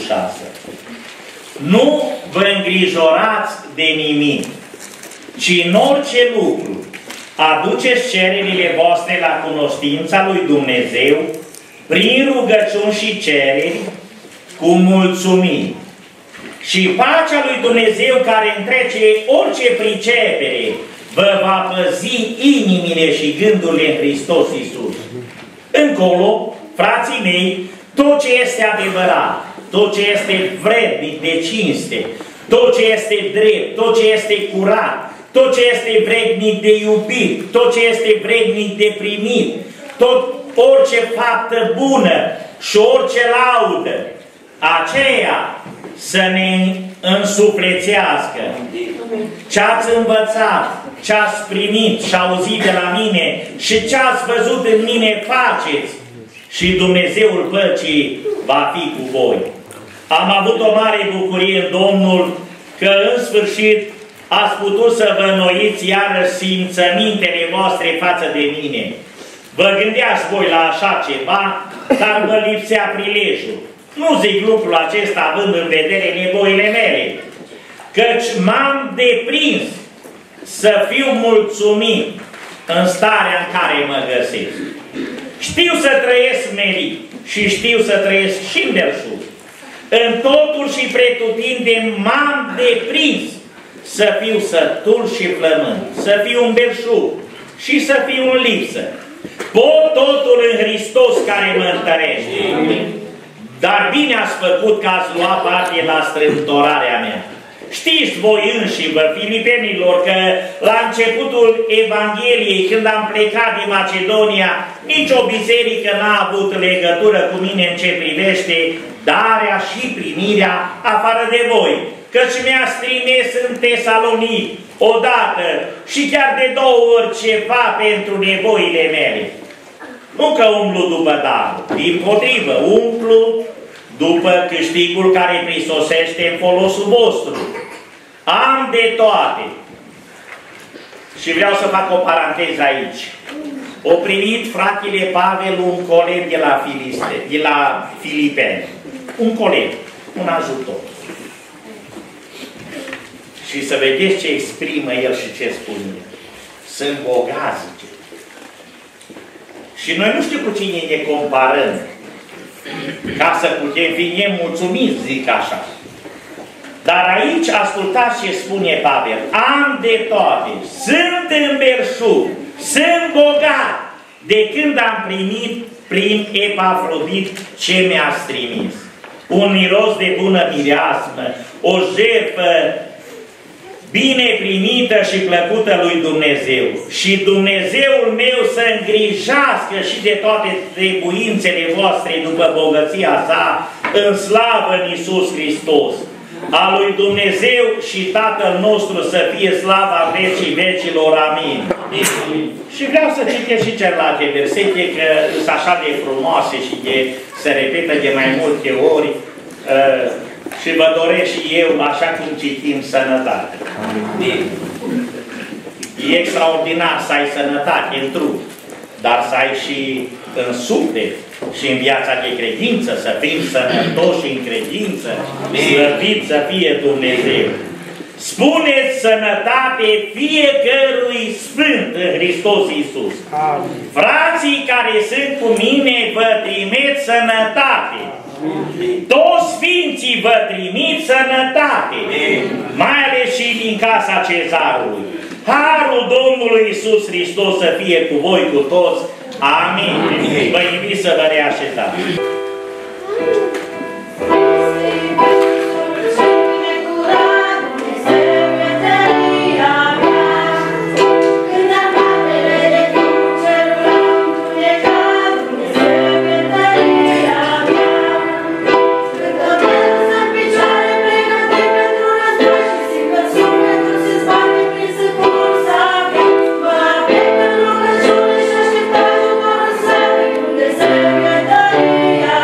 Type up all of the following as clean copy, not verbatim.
6. Nu vă îngrijorați de nimic, ci în orice lucru aduceți cererile voastre la cunoștința lui Dumnezeu prin rugăciuni și cereri cu mulțumiri. Și pacea lui Dumnezeu, care întrece orice pricepere, vă va păzi inimile și gândurile în Hristos Iisus. Încolo, frații mei, tot ce este adevărat, tot ce este vrednic de cinste, tot ce este drept, tot ce este curat, tot ce este vrednic de iubit, tot ce este vrednic de primit, orice faptă bună și orice laudă, aceea să ne însuflețească. Ce ați învățat, ce ați primit și auzit de la mine și ce ați văzut în mine faceți și Dumnezeul păcii va fi cu voi. Am avut o mare bucurie în Domnul că în sfârșit ați putut să vă înnoiți iarăși simțămintele voastre față de mine. Vă gândeați voi la așa ceva, dar vă lipsea prilejul. Nu zic lucrul acesta având în vedere nevoile mele, căci m-am deprins să fiu mulțumit în starea în care mă găsesc. Știu să trăiesc smerit și știu să trăiesc și în belșug. În totul și pretutindeni m-am deprins să fiu sătul și flămând, să fiu în belșug și să fiu în lipsă. Pot totul în Hristos care mă întărește. Dar bine ați făcut că ați luat parte la strâmtorarea mea. Știți voi înși-vă, filipenilor, că la începutul Evangheliei, când am plecat din Macedonia, nicio biserică n-a avut legătură cu mine în ce privește darea și primirea afară de voi. Căci mi-ați trimis în Tesalonic odată și chiar de 2 ori ceva pentru nevoile mele. Nu că umblu după dar, dimpotrivă, umplu după câștigul care prisosește în folosul vostru. Am de toate. Și vreau să fac o paranteză aici. O primit fratele Pavel un coleg de la Filipeni. Un coleg, un ajutor. Și să vedeți ce exprimă el și ce spune. Sunt bogat, zice. Și noi nu știu cu cine ne comparăm, ca să putem fi nemulțumiți, zic așa. Dar aici ascultați ce spune Pavel. Am de toate, sunt în belșug, sunt bogat, de când am primit prin Epafrodit ce mi-ați trimis. Un miros de bună mireasmă, o jertfă bine primită și plăcută lui Dumnezeu. Și Dumnezeul meu să îngrijească și de toate trebuințele voastre după bogăția sa, în slavă în Iisus Hristos. A lui Dumnezeu și Tatăl nostru să fie slava vecii vecilor. Amin. Și vreau să citesc și celelalte versete, că sunt așa de frumoase și se repetă de mai multe ori. Și vă doresc și eu, așa cum citim, sănătate. E extraordinar să ai sănătate în trup, dar să ai și în suflet și în viața de credință, să fim sănătoși în credință, slăvit să fie Dumnezeu. Spuneți sănătate fiecărui sfânt în Hristos Iisus. Frații care sunt cu mine vă trimit sănătate. Toți sfinții vă trimit sănătate, mai ales și din casa Cezarului. Harul Domnului Iisus Hristos să fie cu voi cu toți. Amin. Vă invit să vă reașezați. Yeah.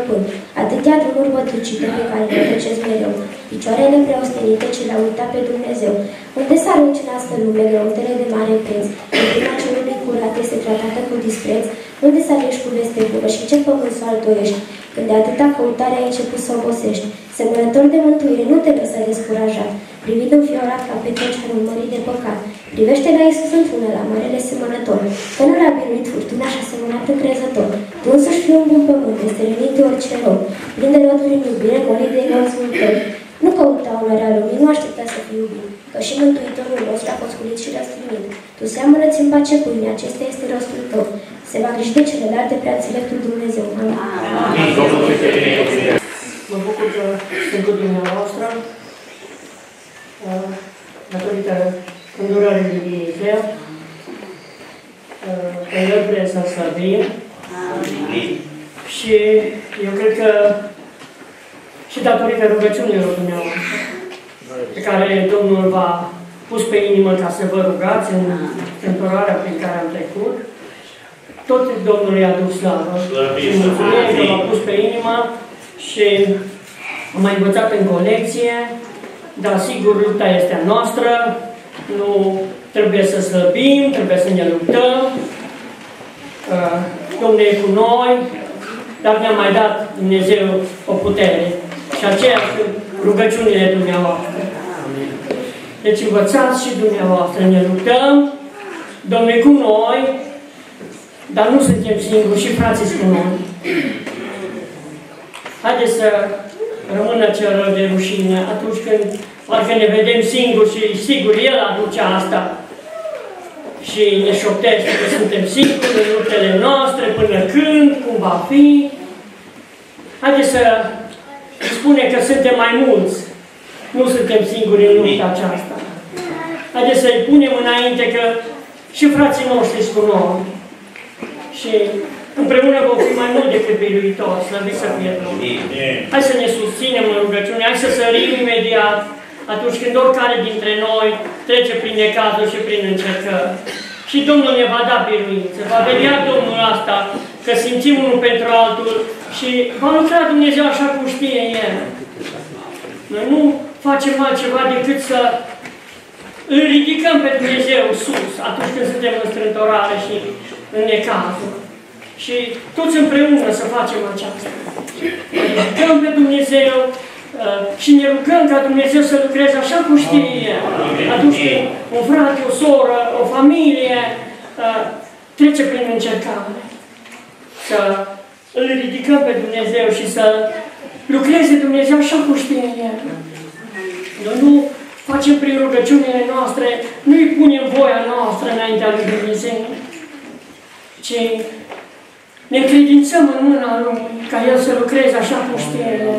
stăpân, atâtea drumuri bătrucite pe care le treceți mereu, picioarele preostenite ce le-au uitat pe Dumnezeu. Unde s-ar încească lume greuntele de mare preț, lumina celui curat este tratată cu dispreț, unde să alegi cu veste bună și ce pământ să altoiești, când de atâta căutare ai început să obosești. Semănător de mântuire, nu te lăsa descurajat, privind înfiorat ca pe tot ce ar urmări de păcat. Privește la Iisus într-una, la marele semănător, că nu l-a biruit furtuna și a semănat încrezător. Tu însuși fii un bun pământ, este rănit de orice rău, plin de roturi în iubire, golit de egoismul tău. Nu căuta onoarea lumii, nu aștepta să fii iubit, că și Mântuitorul nostru a fost culit și răstignit. Tu seamănă-ți în pace pâine, acesta este rostul tău. Se va griji de celelalte prea înțeleptul Dumnezeu. Amin. Mă bucur că sunt cu dumneavoastră, datorită îndurării lui Dumnezeu, că El vrea să slăbim. Și eu cred că și datorită rugăciunilor dumneavoastră, pe care Domnul v-a pus pe inimă ca să vă rugați în întorarea prin care am trecut, tot Domnul i-a dus slavă. Și mulțumim că v-a pus pe inimă și am mai învățat în colecție, dar sigur lupta este a noastră, nu trebuie să slăbim, trebuie să ne luptăm. Domnul e cu noi, dar ne-a mai dat Dumnezeu o putere. Și aceea sunt rugăciunile dumneavoastră. Deci învățați și dumneavoastră, ne luptăm, Domnul e cu noi, dar nu suntem singuri și frații cu noi. Haideți să rămână cel rău de rușine atunci când parcă ne vedem singuri și sigur El aduce asta și ne șoptește că suntem singuri în luptele noastre, până când, cum va fi. Haideți să spune că suntem mai mulți, nu suntem singuri în lupta aceasta. Haideți să-i punem înainte că și frații noștri sunt cu noi. Și împreună vom fi mai mult decât biruitori, slăvit să fie Domnul. Hai să ne susținem în rugăciune, hai să sărim imediat atunci când oricare dintre noi trece prin necazuri și prin încercări. Și Domnul ne va da biruință, va vedea Domnul asta, că simțim unul pentru altul și va lucra Dumnezeu așa cum știe El. Noi nu facem altceva decât să îl ridicăm pe Dumnezeu sus atunci când suntem în strântorare și în necazuri. Și toți împreună să facem aceasta. Ridicăm pe Dumnezeu și ne rugăm ca Dumnezeu să lucreze așa cum știe El. Atunci când un frate, o soră, o familie trece prin încercare. Să îl ridicăm pe Dumnezeu și să lucreze Dumnezeu așa cum știe El. Noi nu facem prin rugăciunile noastre, nu îi punem voia noastră înaintea lui Dumnezeu, ci ne încredințăm în mâna Lui, ca El să lucreze așa cum știe El.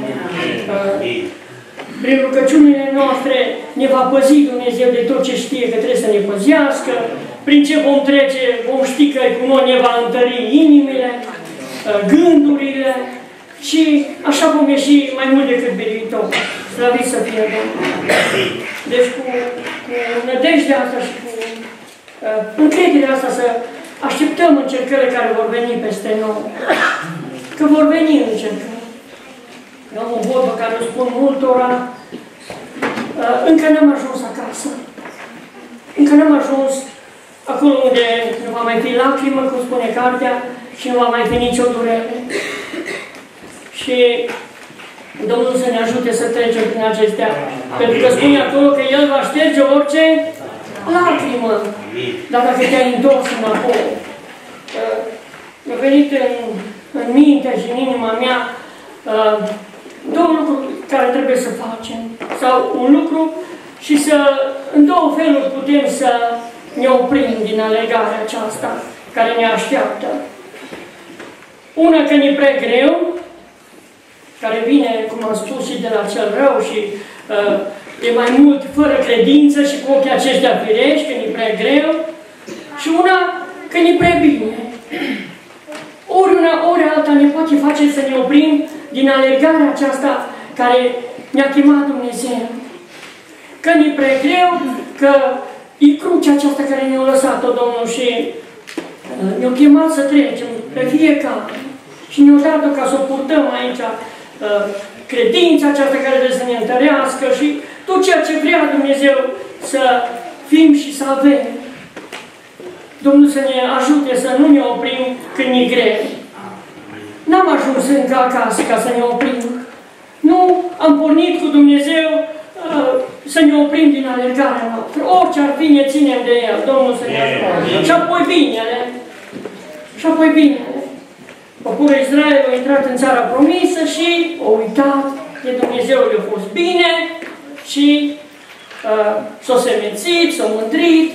Prin rugăciunile noastre ne va păzi Dumnezeu de tot ce știe că trebuie să ne păzească, prin ce vom trece, vom ști că cu noi ne va întări inimile, gândurile și așa vom ieși mai mult decât biruitori. Slăvit să fie Domnul. Deci cu nădejdea asta și cu încrederea asta să așteptăm încercările care vor veni peste noi. Că vor veni încercări. Eu am o vorbă care o spun multora, încă n-am ajuns acasă. Încă n-am ajuns acolo unde nu va mai fi lacrimă, cum spune cartea, și nu va mai fi nicio durere. Și Domnul să ne ajute să trecem prin acestea. Pentru că spune acolo că El va șterge orice lacrimă. Dar dacă te-ai întors înapoi, mi-a venit în mintea și în inima mea două lucruri care trebuie să facem. Sau un lucru și să, în două feluri putem să ne oprim din alergarea aceasta care ne așteaptă. Una că ne prea greu, care vine, cum am spus, și de la cel rău și e mai mult fără credință și cu ochii aceștia firești, că ne prea greu, și una că ne prea bine. Ori una, ori alta ne poate face să ne oprim din alergarea aceasta care ne-a chemat Dumnezeu. Că ne prea greu, că e crucea aceasta care ne-a lăsat-o Domnul și ne-a chemat să trecem pe fiecare. Și ne-a dat-o ca să o purtăm aici, credința aceasta care trebuie să ne întărească și tot ceea ce vrea Dumnezeu să fim și să avem. Domnul să ne ajute să nu ne oprim când e greu. N-am ajuns încă acasă ca să ne oprim. Nu am pornit cu Dumnezeu să ne oprim din alergarea noastră. Orice ar fi, ne ținem de El. Domnul să ne ajute. Și apoi binele. Și apoi binele. Poporul Israel a intrat în țara promisă și a uitat de Dumnezeu, le-a fost bine și s-a semințit, s-a mândrit.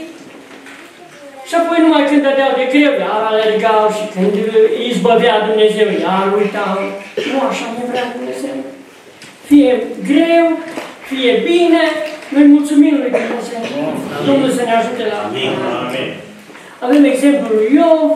Și apoi numai când dădeau de greu, iar alergau și când îi izbăvea Dumnezeu, iar uitau. Nu așa ne vrea Dumnezeu. Fie greu, fie bine, noi mulțumim lui Dumnezeu. Domnul să ne ajute la Amin. Avem exemplul lui Iov.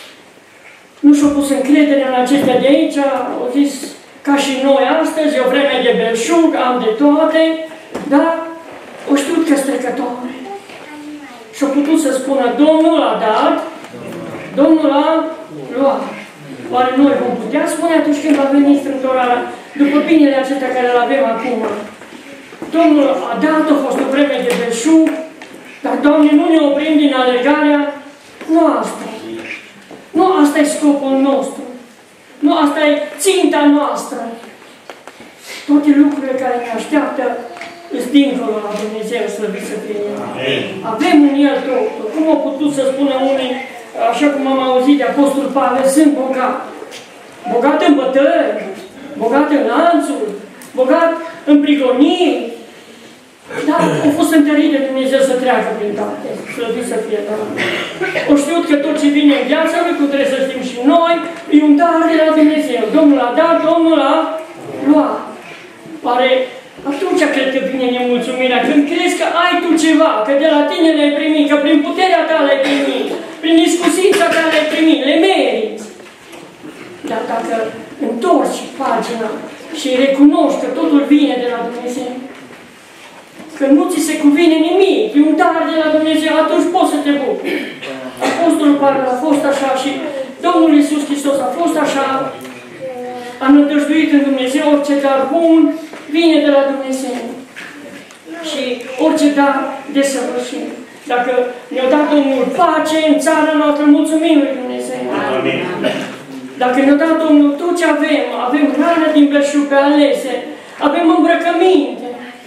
Nu și-a pus încredere în acestea de aici, au zis, ca și noi astăzi, e o vreme de belșug, am de toate, dar o știut că-s trecătoare. Și-a putut să spună, Domnul a dat, Domnul a luat. Oare noi vom putea spune atunci când va veni strâmtorarea, după binele acesta care îl avem acum? Domnul a dat, a fost o vreme de belșug, dar, Doamne, nu ne oprim din alergarea noastră. Nu asta e scopul nostru. Nu asta e ținta noastră. Toate lucrurile care ne așteaptă îs dincolo la Dumnezeu, slăvit să fie El. Avem în El totul. Cum au putut să spună unii, așa cum am auzit de Apostol Pavel, sunt bogat. Bogat în bătăi, bogat în lanțuri, bogat în prigonii. Dar au fost întărit de Dumnezeu să treacă prin toate. Slăvit să fie Doamne. O știut că tot ce vine în viața Lui, cum trebuie să știm și noi, e un dar de la Dumnezeu. Domnul a dat, Domnul a luat. Oare atunci cred că vine nemulțumirea, când crezi că ai tu ceva, că de la tine le-ai primit, că prin puterea ta le-ai primit, prin iscusința ta le-ai primit, le meriți. Dar dacă întorci pagina și recunoști că totul vine de la Dumnezeu, că nu ți se cuvine nimic, e un dar de la Dumnezeu, atunci poți să te bucuri. Apostolul Pavel a fost așa și Domnul Iisus Hristos a fost așa, a nădăjduit în Dumnezeu, orice dar bun vine de la Dumnezeu. Și orice dar desăvârșit. Dacă ne-a dat Domnul pace în țara noastră, mulțumim lui Dumnezeu. Amin. Dacă ne-a dat Domnul tot ce avem, avem hrană din belșug pe alese, avem îmbrăcăminte.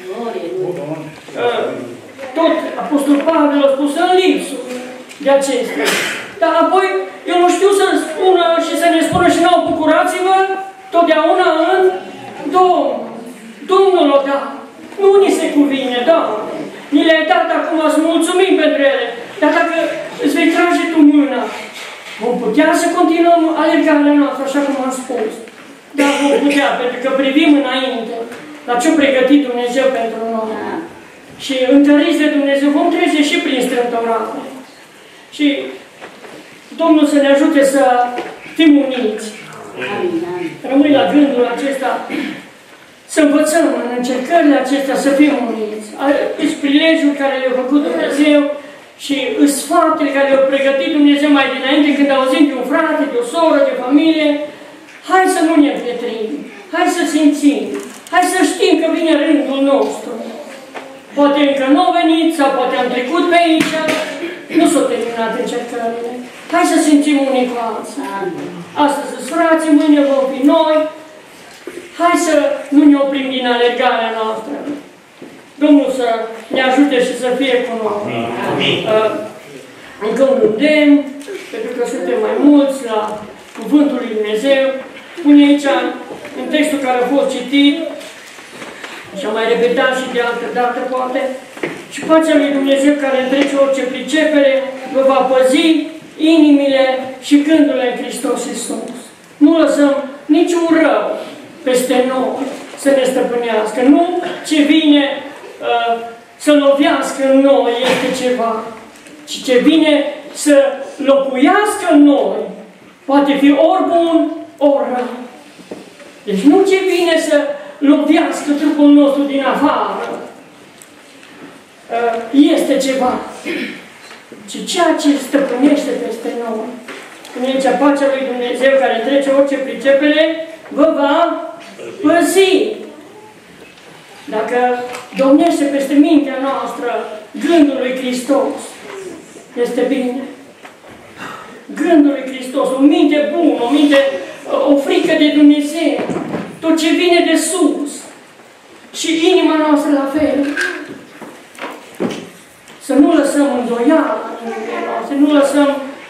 Tot Apostol Pavel a spus în lipsul de acestea. Dar apoi eu nu știu să spună și să ne spună și nouă, bucurați-vă totdeauna în Domnul. Domnul o da. Nu ni se cuvine, Doamne. Ni le-ai dat acum, să mulțumim pentru ele. Dar dacă îți vei trage tu mâna, vom putea să continuăm alergarea noastră, așa cum am spus. Dar vom putea, pentru că privim înainte la ce-a pregătit Dumnezeu pentru noi. Și întăriți de Dumnezeu vom trece și prin strâmtorare. Și Domnul să ne ajute să fim uniți. Rămâi la gândul acesta, să învățăm în încercările acestea să fim uniți. Sunt prilejul care le-a făcut Dumnezeu și sunt faptele care le-a pregătit Dumnezeu mai dinainte când auzim de un frate, de o soră, de familie. Hai să nu ne împietrim, hai să simțim, hai să știm că vine rândul nostru. Poate încă nu au venit sau poate am trecut pe aici, nu s-au terminat încercările. Hai să simțim unii cu alții. Astăzi sunt frații, mâine vom fi noi. Hai să nu ne oprim din alergarea noastră. Domnul să ne ajute și să fie cu noi. Încă un îndemn, pentru că suntem mai mulți la Cuvântul lui Dumnezeu. Spune aici, în textul care a fost citit, și am mai repetat și de altă dată, poate, și pacea lui Dumnezeu care întrece orice pricepere, vă va păzi inimile și gândurile în Hristos Iisus. Nu lăsăm niciun rău peste noi să ne stăpânească. Nu ce vine să lovească în noi este ceva, ci ce vine să locuiască în noi poate fi ori bun, ori rău. Deci nu ce vine să lovească trupul nostru din afară este ceva, ci ceea ce stăpânește peste noi Spune aici, pacea lui Dumnezeu care trece orice pricepere, vă va păzi. Dacă domnește peste mintea noastră gândul lui Hristos, este bine. Gândul lui Hristos, o minte bună, o frică de Dumnezeu, tot ce vine de sus și inima noastră la fel. Să nu lăsăm îndoială în inimile noastre, nu lăsăm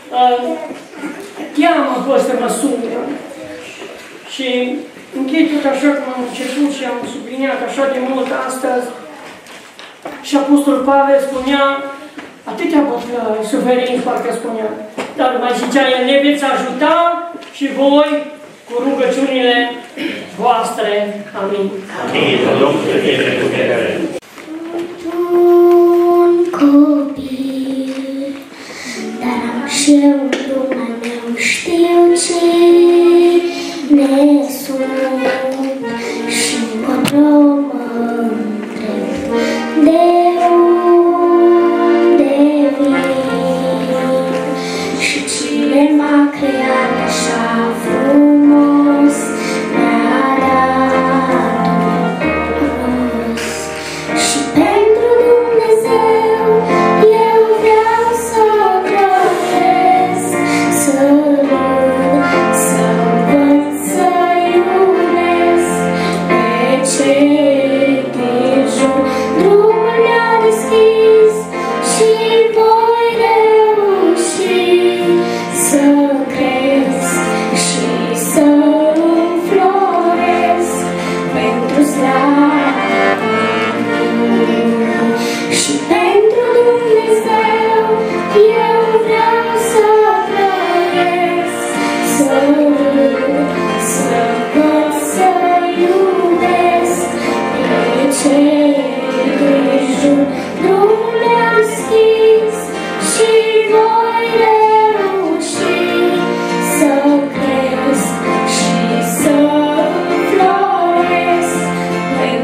teamă în păstă măsură. Și închei tot așa cum am început și am subliniat așa de mult astăzi. Și Apostol Pavel spunea, atâtea bătăi, suferinți, parcă spunea, dar mai zicea, el ne veți ajuta și voi cu rugăciunile voastre. Amin. Amin. Un copil, dar am și eu Dumnezeu, știu cine sunt și încotro mă întreb de unde vin și cine m-a creat așa frumos, mi-a dat un rost. Și pentru Dumnezeu eu vreau să trăiesc, să râd, să învăț, să iubesc pe cei din jur. Drumul mi-a deschis și voi reuși să cresc și să înfloresc pentru slava lui. Și pentru Dumnezeu eu vreau să trăiesc, să râd, să învăț, să iubesc pe cei din jur. Drumul mi-a deschis și voi reuși să cresc și să înfloresc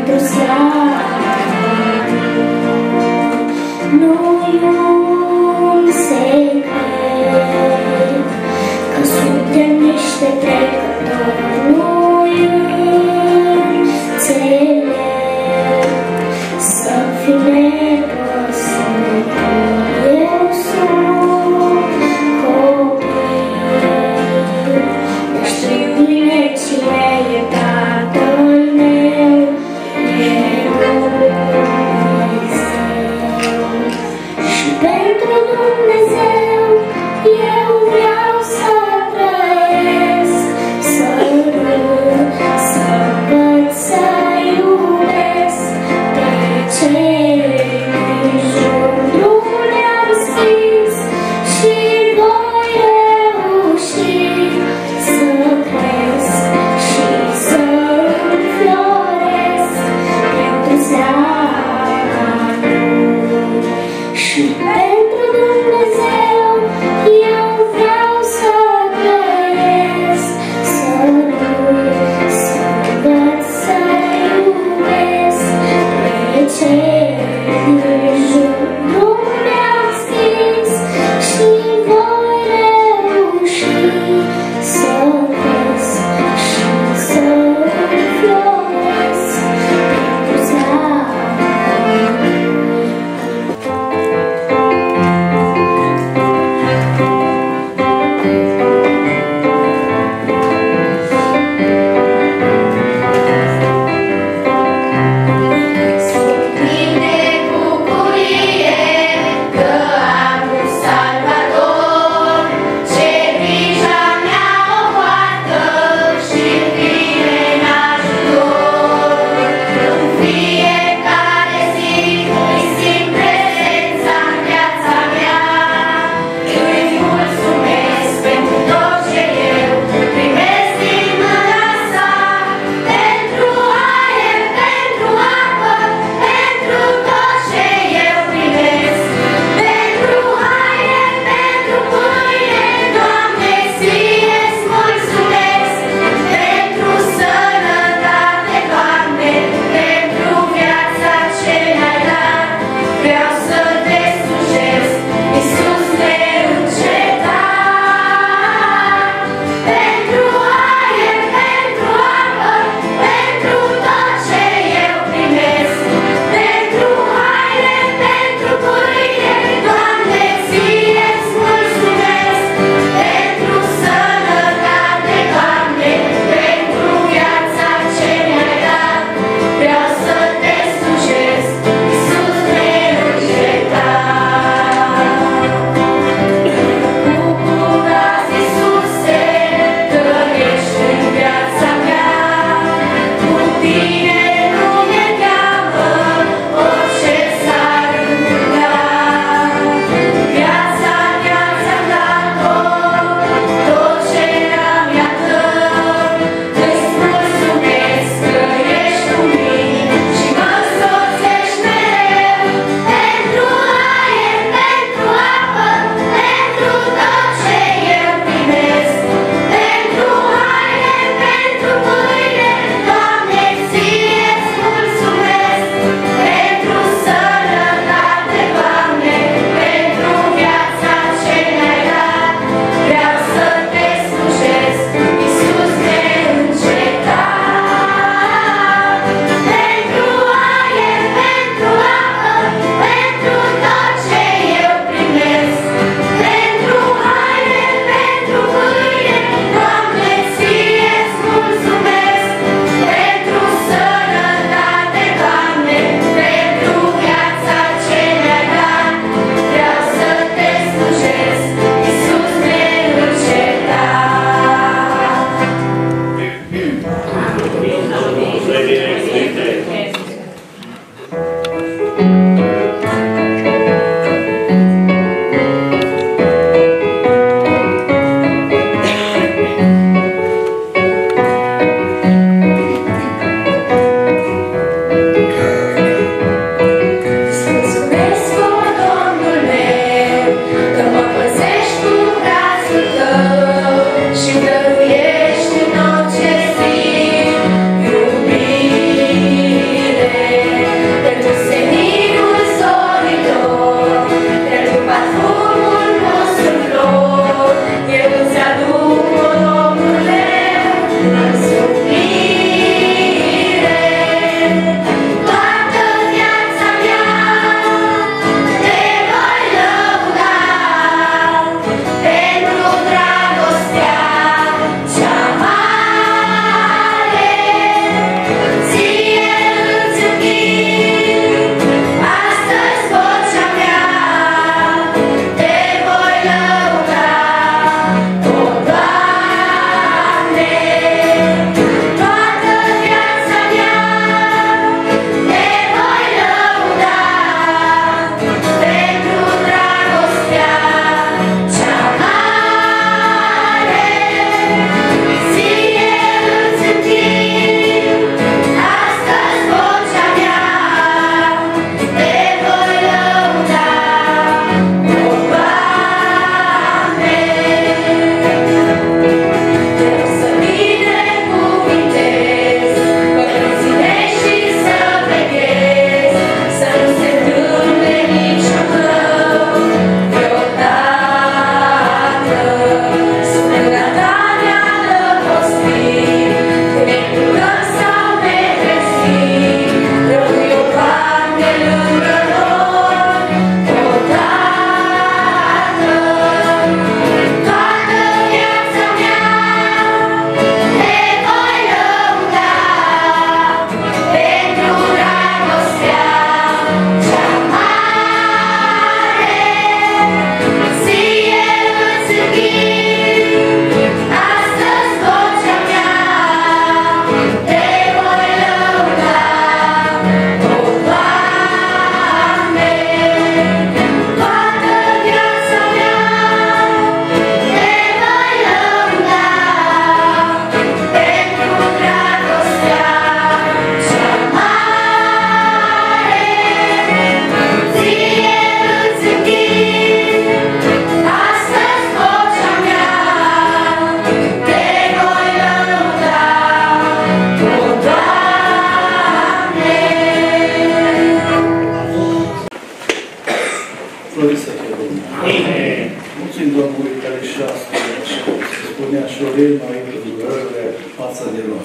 Sorin mai îndurările față de noi.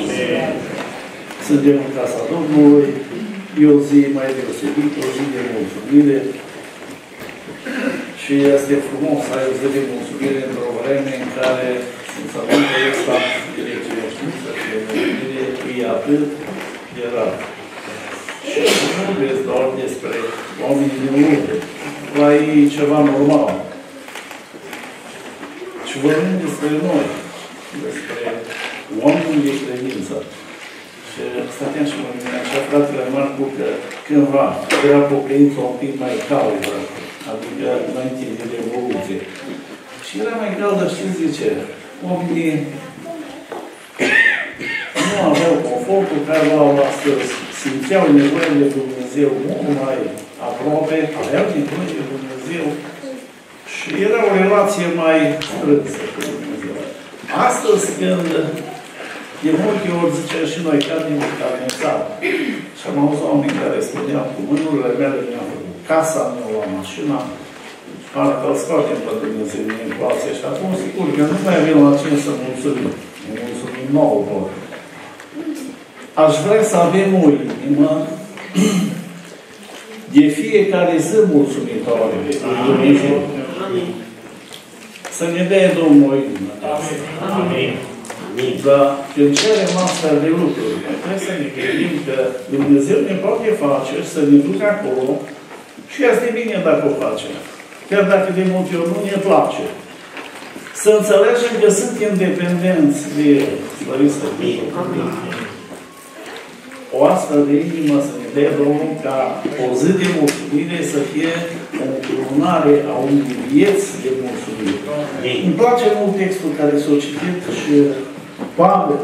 Suntem în casa Domnului, e o zi mai deosebită, o zi de mulțumire și este frumos să ai o zi de mulțumire într-o vreme în care săptămâna ăsta direcția știință și mulțumire e atât de rar. Și nu vorbesc doar despre oamenii de urmă, la ei ceva normal. Și vorbim despre noi, despre oamenii de credință. Și Și stăteam și mă gândeam, așa fratele Marcu, că cândva era pocăința un pic mai caldă, adică înainte de Revoluție. Și era mai caldă, și zice, oamenii nu aveau confortul care l-au astăzi, simțeau nevoie de Dumnezeu mult mai aproape, aveau nevoie de Dumnezeu și era o relație mai strânsă cu Dumnezeu. Astăzi, când de multe ori zicea și noi, ca din țară, și am auzit oameni care spuneau, cu mânurile mele mi-am făcut casa, mi-au luat mașina, pare că îl scoatem pe Dumnezeu din ecuație și atunci, sigur că nu mai avem la cine să mulțumim. Mulțumim nouă, vor. Aș vrea să avem o inimă de fiecare zi mulțumitoare lui Dumnezeu. Să ne dea Domnul o inimă. Amin. Dar când cerem astfel de lucruri, trebuie să ne gândim că Dumnezeu ne poate face să ne ducă acolo și este bine dacă o face. Chiar dacă de multe ori nu ne place. Să înțelegem că suntem dependenți de El. Slăviți-L. O astfel de inimă să ne dea Domnul ca o zi de mulțumire să fie o încununare a unui vieți de mulțumire. Îmi place mult textul care s-a citit și Pavel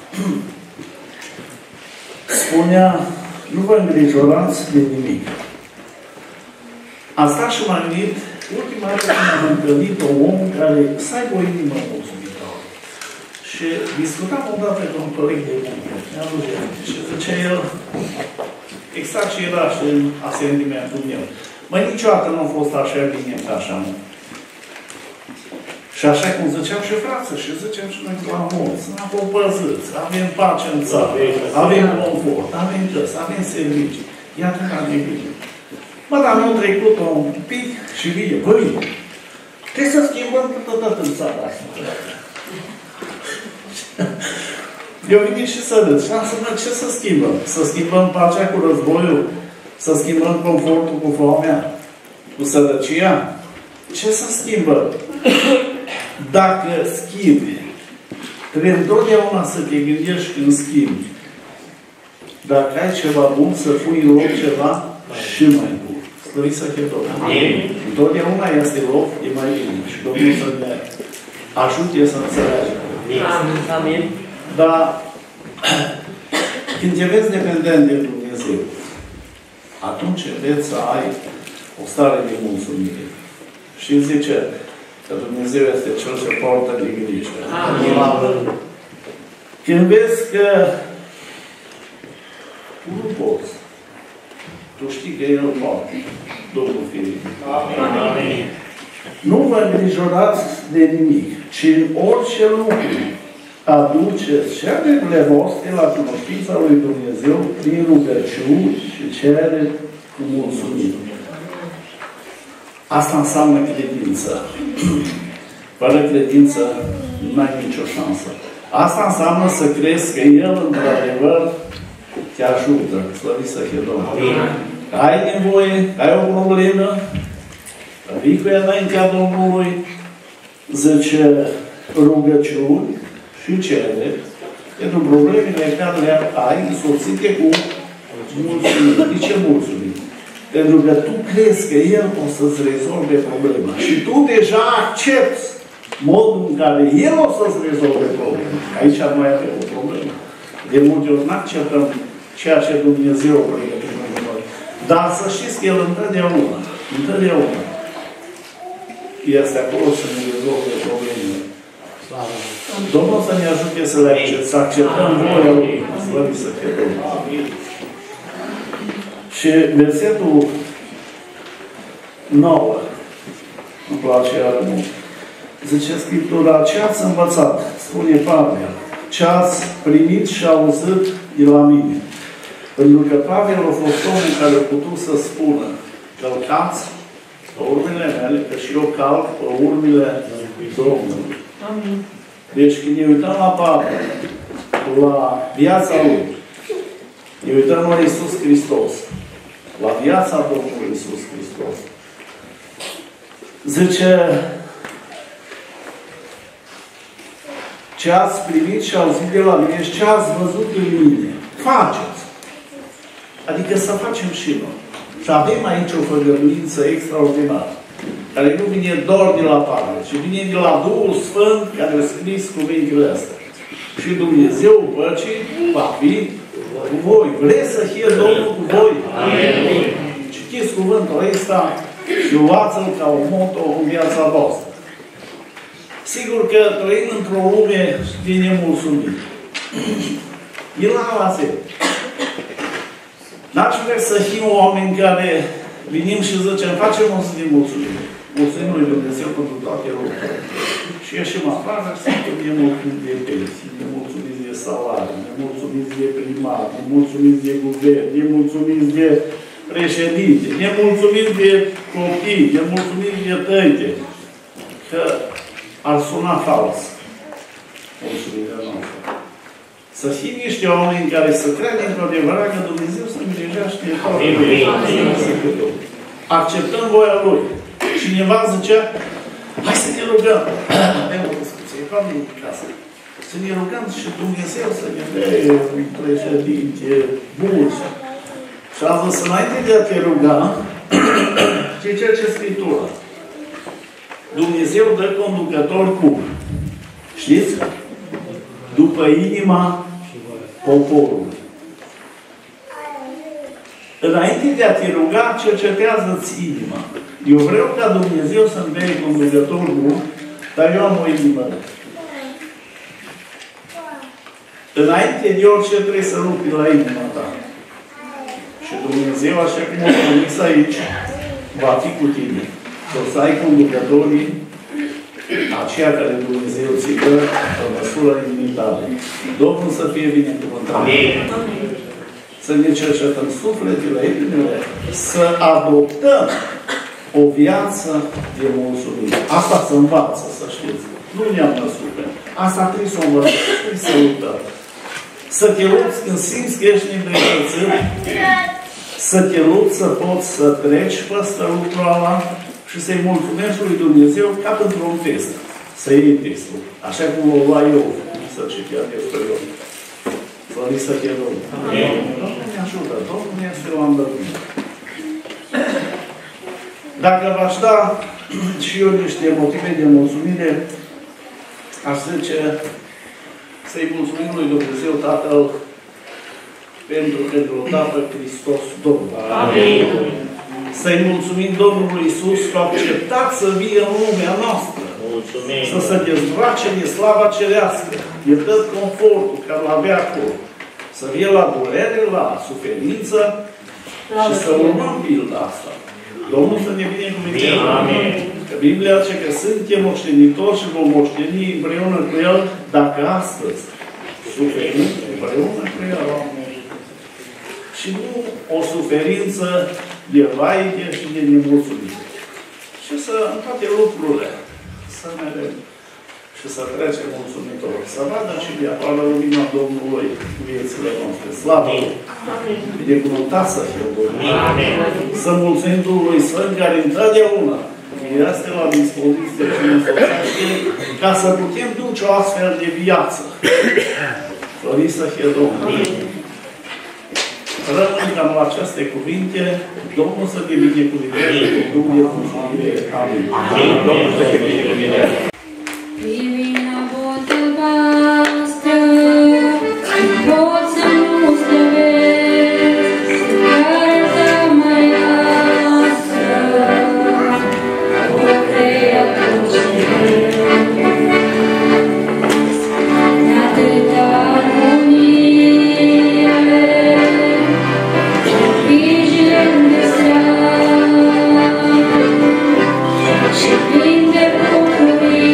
spunea, nu vă îngrijorați de nimic. Asta și m-am gândit, ultima dată când am întâlnit un om care să aibă o inimă mulțumitoare. Și discutam odată cu un coleg de muncă. Și zicea el, exact ce era și în asentimentul meu. Măi, niciodată nu a fost așa bine ca așa mult. Și așa cum ziceam și frață, și zicem și noi la mulți, n-am fost păzâți, avem pace în țară, avem confort, avem căs, avem servicii. Iată ca ne bine. Mă, dar nu trecut un pic și vine, băi, trebuie să schimbăm tot în țara asta. Eu venit și să râd. Și am să ce să schimbăm? Să schimbăm pacea cu războiul? Să schimbăm confortul cu foamea? Cu sărăcia? Ce să schimbăm? Dacă schimbi, trebuie întotdeauna să te gândești când schimbi. Dacă ai ceva bun, să pui în loc ceva și mai bun. Slăviți să fie Domnul. Întotdeauna este loc, e mai bine. Și Domnul să ne ajute să înțelegem. Amin. Dar când te vezi dependent de Dumnezeu, atunci veți să ai o stare de mulțumire. Și zice că Dumnezeu este Cel ce poartă de grijă. Când vezi că tu nu poți, tu știi că El poate, Domnul Firii. Amin. Nu vă îngrijorați de nimic, ci în orice lucru aduceți cererile voastre la cunoștința lui Dumnezeu prin rugăciuni și cerere cu mulțumire. Asta înseamnă credință. Fără credință nu ai nicio șansă. Asta înseamnă să crezi că El, într-adevăr, te ajută. Slăviți să fie Domnul. Ai nevoie, ai o problemă, vii cu ea înaintea Domnului, zice rugăciuni și cere pentru problemele care le ai însoțite cu mulțumire. De ce mulțumire? Pentru că tu crezi că El o să-ți rezolve problema. Și tu deja accepti modul în care El o să-ți rezolve problema. Aici noi avem o problemă. De multe ori nu acceptăm ceea ce Dumnezeu pregătește pentru noi. Dar să știți că El întotdeauna este acolo să ne rezolve problemele. Domnul să ne ajute să acceptăm voia Lui. Slăviți să fie Domnul. Și versetul 9 îmi place iar mult. Zice Scriptura, ce ați învățat, spune Pavel, ce ați primit și auzit de la mine. Pentru că Pavel a fost omul care a putut să spună, călcați pe urmele mele, că și eu calc pe urmele Domnului. Amin. Deci când ne uităm la Pavel, la viața lui, ne uităm la Iisus Hristos, la viața Domnului Iisus Hristos. Zice, ce ați primit și auzit de la mine și ce ați văzut în mine, faceți. Adică să facem și noi. Și avem aici o făgăduință extraordinară, care nu vine doar de la Pavel, ci vine de la Duhul Sfânt care a scris cuvintele astea. Și Dumnezeu păcii va fi cu voi. Vreți să fie Domnul cu voi? Amin. Citiți cuvântul ăsta și luați-l ca un motto în viața voastră. Sigur că trăim într-o lume de nemulțumit. E la zi. N-aș vrea să fim oameni care venim și zicem, facem o zi de mulțumire. Mulțumim lui Dumnezeu pentru toate lucrurile. Și ieșim afară și suntem nemulțumiți de pensii, nemulțumiți de salarii, nemulțumiți de primar, nemulțumiți de guvern, nemulțumiți de președinte, nemulțumiți de copii, nemulțumiți de tăite. Că ar suna fals mulțumirea noastră. Să fim niște oameni care să creadă într-o adevărat că Dumnezeu se îngrijește de toate. Acceptăm voia Lui. Cineva zicea, hai să ne rugăm. Avem o discuție, familie în casă. Să ne rugăm și Dumnezeu să ne dea un președinte bun. Și a zis, înainte de a te ruga, ce Scriptura? Dumnezeu dă conducător cum? Știți? După inima poporului. Înainte de a te ruga, cercetează-ți inima. Eu vreau ca Dumnezeu să-mi dea conducător bun, dar eu am o inimă. Înainte de orice trebuie să rupi la inima ta. Și Dumnezeu, așa cum o promis aici, va fi cu tine. Și o să ai conducătorii aceia care Dumnezeu ți-i dă în măsură inimitare. Domnul să fie binecuvântat. Să ne cercetăm sufletele, inimile, să adoptăm o viață de mulțumire. Asta se învață, să știți. Nu ne-am născut. Asta trebuie să o învățăm, trebuie să luptăm. Să te lupți când simți că ești neîndreptățit, să te lupți să poți să treci peste lucrul ăla și să-i mulțumești lui Dumnezeu ca pentru un test. Să iei testul. Așa cum o lua eu, să citea despre eu. Slăviți să fie Domnul. Domnul ne ajută, Domnul ne este la îndăpânire. Dacă v-aș da și eu niște motive de mulțumire, aș zice să-i mulțumim lui Dumnezeu Tatăl pentru că ne-a dat pe Hristos Domnul. Amin. Să-i mulțumim Domnului Iisus că a acceptat să vie în lumea noastră. Mulțumim. Să se dezbrace de slava cerească. E dă confortul care l-avea acolo. Să vie la durere, la suferință și să urmăm pilda asta. Domnul să ne binecuvânteze. Amin. Că Biblia zice că suntem moștenitori și vom moșteni împreună cu El dacă astăzi suferim împreună cu El. Și nu o suferință de vaide și de nemulțumire. Și să, în toate lucrurile, să mergem și să trecem mulțumitor. Să vadă și de afară lumina Domnului viețile noastre. Slavă! Binecuvântat să fie Domnul! Să mulțumim Duhului Sfânt care întotdeauna este la dispoziție și ne însoțește ca să putem duce o astfel de viață. Slăviți să fie Domnul! Rămân cam la aceste cuvinte, Domnul să te binecuvânteze cu Dumnezeu. Amin. Domnul să te binecuvânteze. Divina voce albastră, pot să nu slăvesc, care să mai lasă, o crea tot ce de atâta armonie, grijile de seară, și plin de bucurie.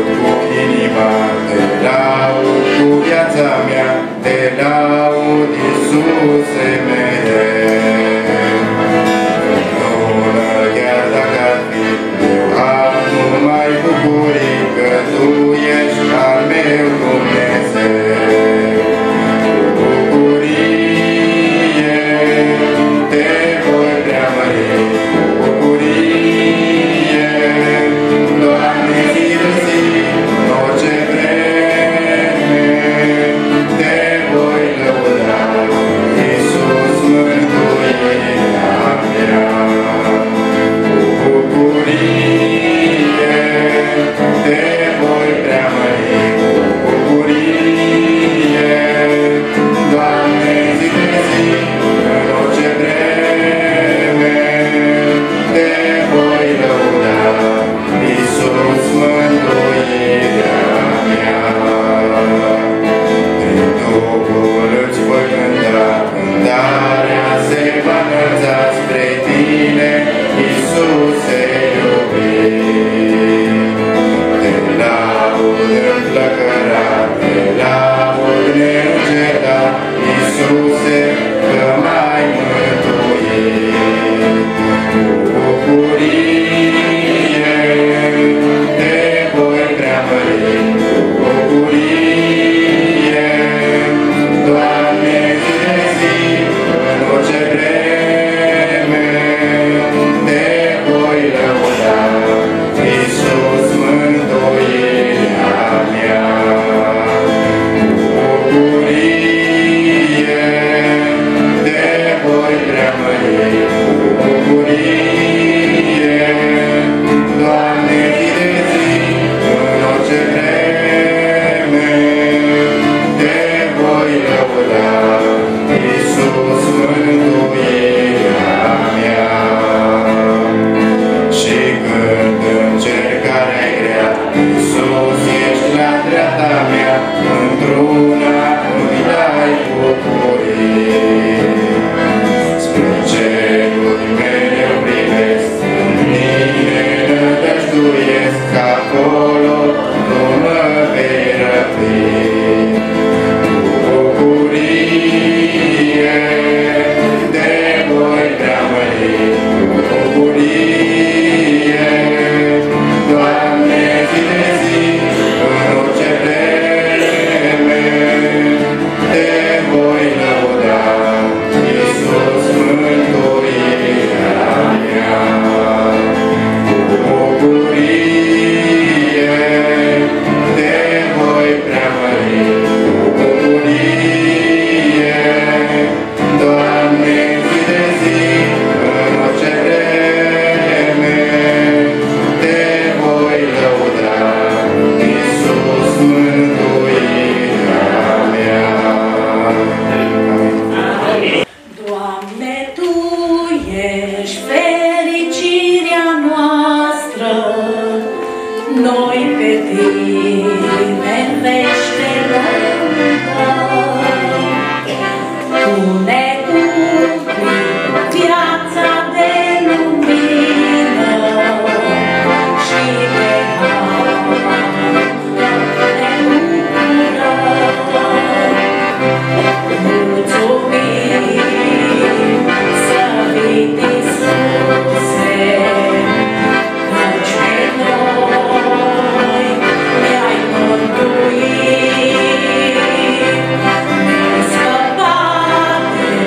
laud cu inima, te laud cu viața mea, te laud, Iisuse mereu. Bună, chiar dacă ar fi, eu am numai bucurii, că Tu ești al meu Dumnezeu. Cu bucurie te voi preamări, cu bucurie, Doamne, zi de zi, în orice vreme, te voi lăuda, Iisus, mântuirea mea. Cu bucurie te voi preamări, cu bucurie, Doamne, zi de zi, în orice vreme, te voi lăuda, Iisus, mântuirea mea. Prin Duhul îți voi cânta, cântarea se va înălța spre Tine, Iisuse iubit. Te laud înflăcărat, te laud neîncetat, Iisuse, că m-ai mântuit. Cu bucurie te voi preamări, cu bucurie, Doamne, zi de zi, în orice vreme, te voi lăuda, Iisus, mântuirea mea. Cu bucurie te voi preamări, cu bucurie, Doamne, zi de zi, în orice vreme, te voi lăuda, Iisus, mântuirea mea. Și când încercarea-i grea, Iisus, ești la dreapta mea, într-una nu-i dai bucurii. Spre ceruri mereu privesc, în Tine nădăjduiesc, că acolo nu mă vei răpi. Cu bucurie te voi preamări, cu bucurie, Doamne, zi de zi, în orice vreme, te voi lăuda, Iisus, mântuirea mea. Cu bucurie te voi preamări, cu bucurie, Doamne, zi de zi, în orice vreme, te voi lăuda, Iisus, mântuirea mea. Amin. Doamne, Tu ești fericirea noastră, noi pe Tine veci te lăudăm. Tu ne umpli viața de lumină și de har ne bucurăm. Mulțumim, slăvit Iisuse, căci pe noi ne-ai mântuit. Ne-ai scăpat de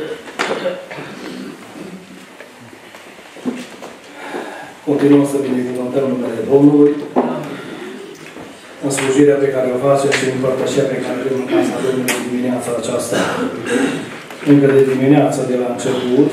Continuăm să binecuvântăm numele Domnului în slujirea pe care o facem și în împărtășirea pe care o avem în casa Domnului dimineața aceasta. Încă de dimineață, de la început,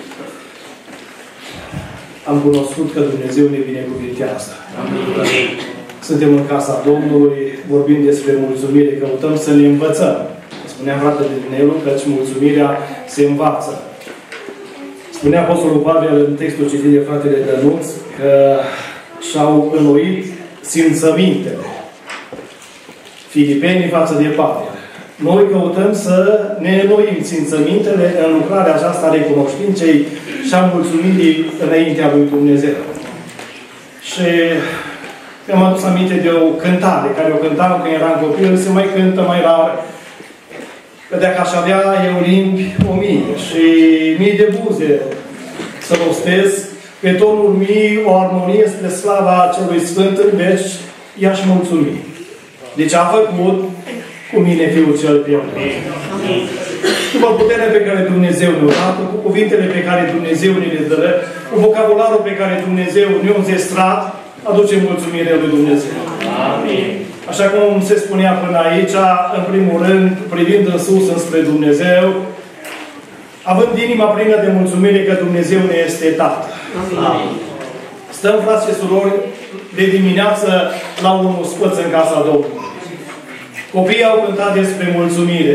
am cunoscut că Dumnezeu ne binecuvintează. Suntem în casa Domnului, vorbim despre mulțumire, căutăm să ne învățăm. Spunea fratele Nelu că mulțumirea se învață. Spunea Apostolul Pavel în textul citit de fratele Dănuț că și-au înnoit simțămintele filipenii față de Pavel. Noi căutăm să ne înnoim simțămintele în lucrarea aceasta a recunoștinței și a mulțumirii înaintea lui Dumnezeu. Și mi-am adus aminte de o cântare care o cântam când eram copil, se mai cântă mai rar. Că dacă aș avea eu limbi 1000 și mii de buze să rostesc, pe tonul mii o armonie spre slava celui Sfânt în veci, i-aș mulțumi. Deci a făcut cu mine Fiul cel pierdut. După puterea pe care Dumnezeu ne-o dată, cu cuvintele pe care Dumnezeu ne le dă, cu vocabularul pe care Dumnezeu ne-a înzestrat, aducem mulțumire lui Dumnezeu. Amin. Așa cum se spunea până aici, în primul rând, privind în sus înspre Dumnezeu, având inima plină de mulțumire că Dumnezeu ne este Tată. Amin. Stăm, frați și surori, de dimineață la un ospăț în casa Domnului. Copiii au cântat despre mulțumire.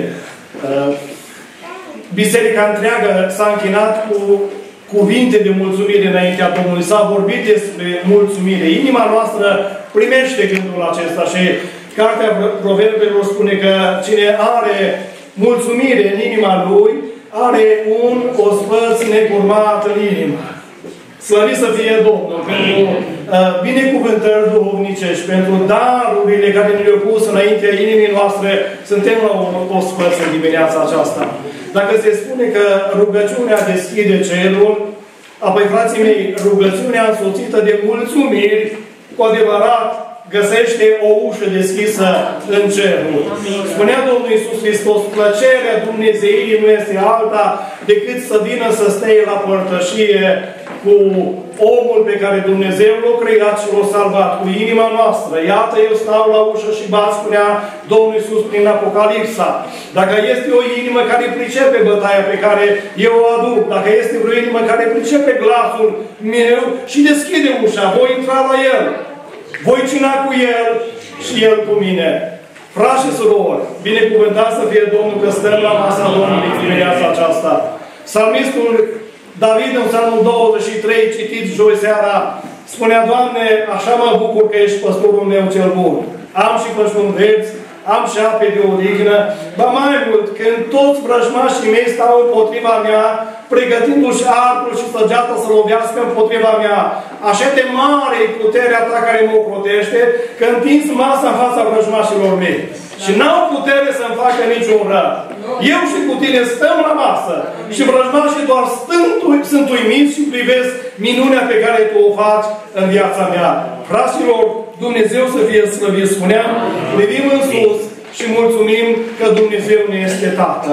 Biserica întreagă s-a închinat cu cuvinte de mulțumire înaintea Domnului. S-a vorbit despre mulțumire. Inima noastră primește gândul acesta și Cartea Proverbelor spune că cine are mulțumire în inima lui, are un ospăț necurmat în inimă. Slăvit să fie Domnul pentru binecuvântări duhovnicești, pentru darurile care ne le-au pus înaintea inimii noastre. Suntem la un ospăț în dimineața aceasta. Dacă se spune că rugăciunea deschide cerul, apoi, frații mei, rugăciunea însoțită de mulțumiri, cu adevărat, găsește o ușă deschisă în cerul. Spunea Domnul Iisus Hristos, plăcerea Dumnezeirii nu este alta decât să vină să stea la părtășie cu omul pe care Dumnezeu l-a creat și l-a salvat, cu inima noastră. Iată, eu stau la ușă și bat, spunea Domnul Iisus prin Apocalipsa. Dacă este o inimă care pricepe bătaia pe care eu o aduc, dacă este o inimă care pricepe glasul meu și deschide ușa, voi intra la el. Voi cina cu el și el cu mine. Frați și surori, binecuvântat să fie Domnul că stăm la masa Domnului în dimineața aceasta. Psalmistul David în Psalmul 23, citit joi seara, spunea, Doamne, așa mă bucur că ești păstorul meu cel bun. Am și pășuni verzi, am și ape de odihnă, ba mai mult, când toți vrăjmașii mei stau împotriva mea, pregătindu-și arcul și săgeata să lovească împotriva mea. Așa de mare e puterea ta care mă ocrotește, că întins masa în fața vrăjmașilor mei. Și n-au putere să-mi facă niciun rău. Eu și cu tine stăm la masă și vrăjmașii doar sunt uimiți și privesc minunea pe care tu o faci în viața mea. Fraților, Dumnezeu să fie slăvit, spuneam, privim în sus și mulțumim că Dumnezeu ne este Tată.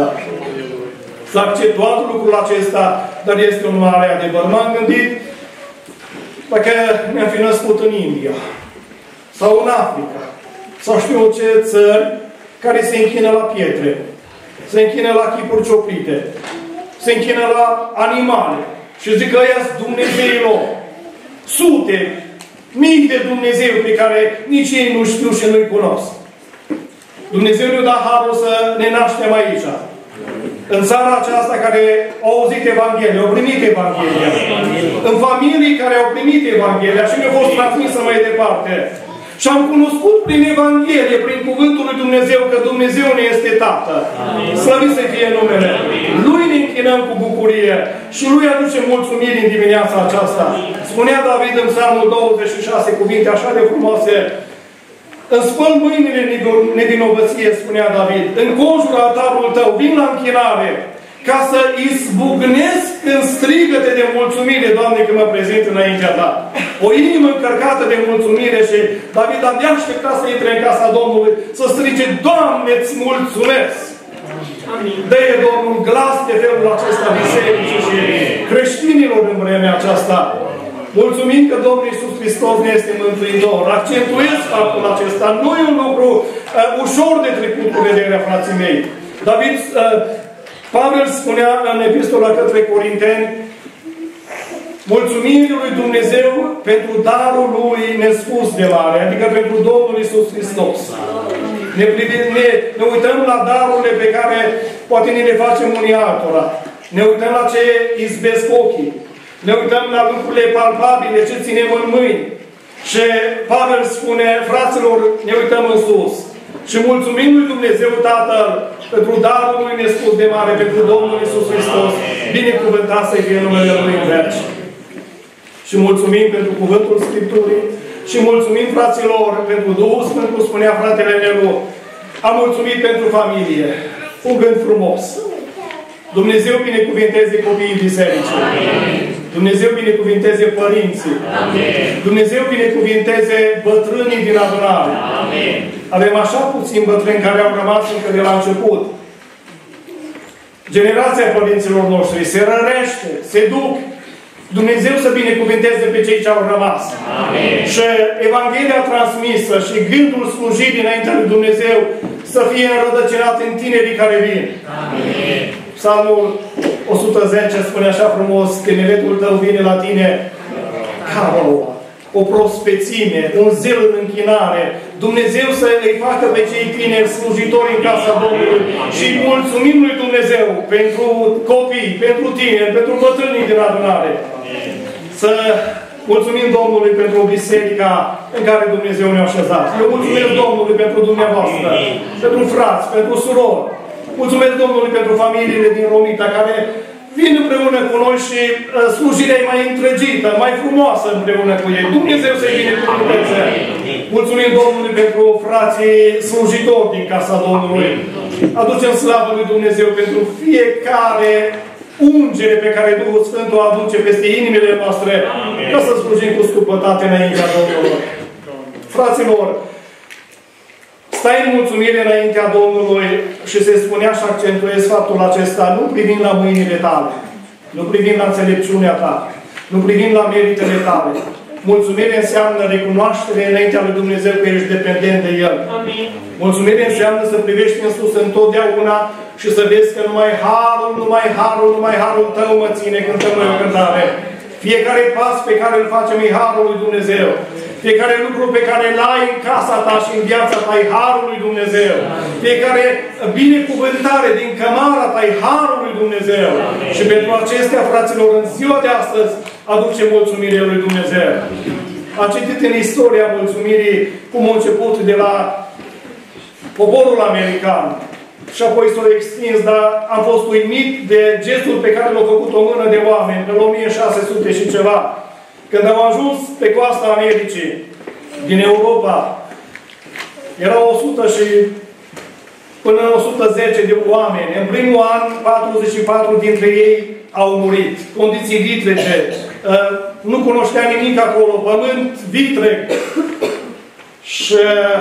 S-a acceptat lucrul acesta, dar este un mare adevăr. M-am gândit, dacă mi-am fi născut în India, sau în Africa, sau știu ce țări care se închină la pietre, se închină la chipuri cioplite, se închină la animale și zic că ăia-s Dumnezeilor. Sute, mii de Dumnezeu pe care nici ei nu știu și nu-i cunosc. Dumnezeu ne-a dat harul să ne naștem aici. În țara aceasta care au auzit Evanghelia, au primit Evanghelia. În familii care au primit Evanghelia și mi-a fost transmisă mai departe. Și am cunoscut prin Evanghelie, prin Cuvântul lui Dumnezeu, că Dumnezeu ne este Tată. Slăvit să fie numele. Lui ne închinăm cu bucurie și Lui aducem mulțumiri în dimineața aceasta. Spunea David în Psalmul 26 cuvinte așa de frumoase. Îmi spăl mâinile nevinovăție, spunea David. Înconjur altarul tău, vin la închinare, ca să izbucnesc în strigăte de mulțumire, Doamne, că mă prezint înaintea Ta. O inimă încărcată de mulțumire și David abia aștepta să intre în casa Domnului, să strige, Doamne, îți mulțumesc! Dă-i, Domnul, glas de felul acesta bisericii și creștinilor în vremea aceasta. Mulțumim că Domnul Iisus Hristos ne este mântuitor. Accentuez faptul acesta. Nu e un lucru ușor de trecut cu vederea, frații mei. Pavel spunea în epistola către Corinteni, mulțumirii lui Dumnezeu pentru darul lui nespus de mare, adică pentru Domnul Iisus Hristos. Ne uităm la darurile pe care poate ni le facem unii altora. Ne uităm la ce izbesc ochii. Ne uităm la lucrurile palpabile, ce ținem în mâini. Și Pavel spune, fraților, ne uităm în sus. Și mulțumim lui Dumnezeu Tatăl pentru darul lui nespus de mare, pentru Domnul Iisus Hristos. Binecuvântat să fie numele Lui în veci. Și mulțumim pentru cuvântul Scripturii. Și mulțumim, fraților, pentru Duhul Sfânt, cum spunea fratele Nelu. Am mulțumit pentru familie. Un gând frumos. Dumnezeu binecuvinteze copiii bisericii. Dumnezeu binecuvinteze părinții. Dumnezeu binecuvinteze bătrânii din adunare. Avem așa puțini bătrâni care au rămas încă de la început. Generația părinților noștri se rărește, se duc. Dumnezeu să binecuvinteze pe cei ce au rămas. Și Evanghelia transmisă și gândul slujirii înaintea lui Dumnezeu să fie înrădăcinat în tinerii care vin. Psalmul 110 spune așa frumos, tineretul tău vine la tine ca o prospețime, un zel în închinare. Dumnezeu să îi facă pe cei tineri slujitori în casa Domnului și mulțumim lui Dumnezeu pentru copii, pentru tineri, pentru bătrânii din adunare. Să mulțumim Domnului pentru biserica în care Dumnezeu ne-a așezat. Eu mulțumesc Domnului pentru dumneavoastră, pentru frați, pentru surori. Mulțumesc Domnului pentru familiile din Romita care vin împreună cu noi și slujirea e mai întregită, mai frumoasă împreună cu ei. Dumnezeu să-i binecuvânteze. Mulțumim Domnului pentru frații slujitori din casa Domnului. Aducem slavă lui Dumnezeu pentru fiecare ungere pe care Duhul Sfânt o aduce peste inimile noastre, ca să slujim cu scupătate înaintea Domnului. Fraților, stai în mulțumire înaintea Domnului și se spunea și accentuez faptul acesta, nu privind la mâinile tale, nu privind la înțelepciunea ta, nu privind la meritele tale. Mulțumire înseamnă recunoaștere înaintea lui Dumnezeu că ești dependent de El. Amin. Mulțumire înseamnă să privești în sus întotdeauna și să vezi că numai harul tău mă ține, cântăm noi o cântare. Fiecare pas pe care îl facem e harul lui Dumnezeu. Fiecare lucru pe care îl ai în casa ta și în viața ta e harul lui Dumnezeu. Fiecare binecuvântare din cămara ta e harul lui Dumnezeu. Și pentru acestea, fraților, în ziua de astăzi, aduce mulțumire lui Dumnezeu. Am citit în istoria mulțumirii cum a început de la poporul american. Și apoi s-a extins, dar am fost uimit de gestul pe care l-a făcut o mână de oameni în 1600 și ceva. Când am ajuns pe coasta Americii, din Europa, erau 100 și până în 110 de oameni. În primul an, 44 dintre ei au murit. Condiții vitrege. Nu cunoștea nimic acolo. Pământ vitreg. Și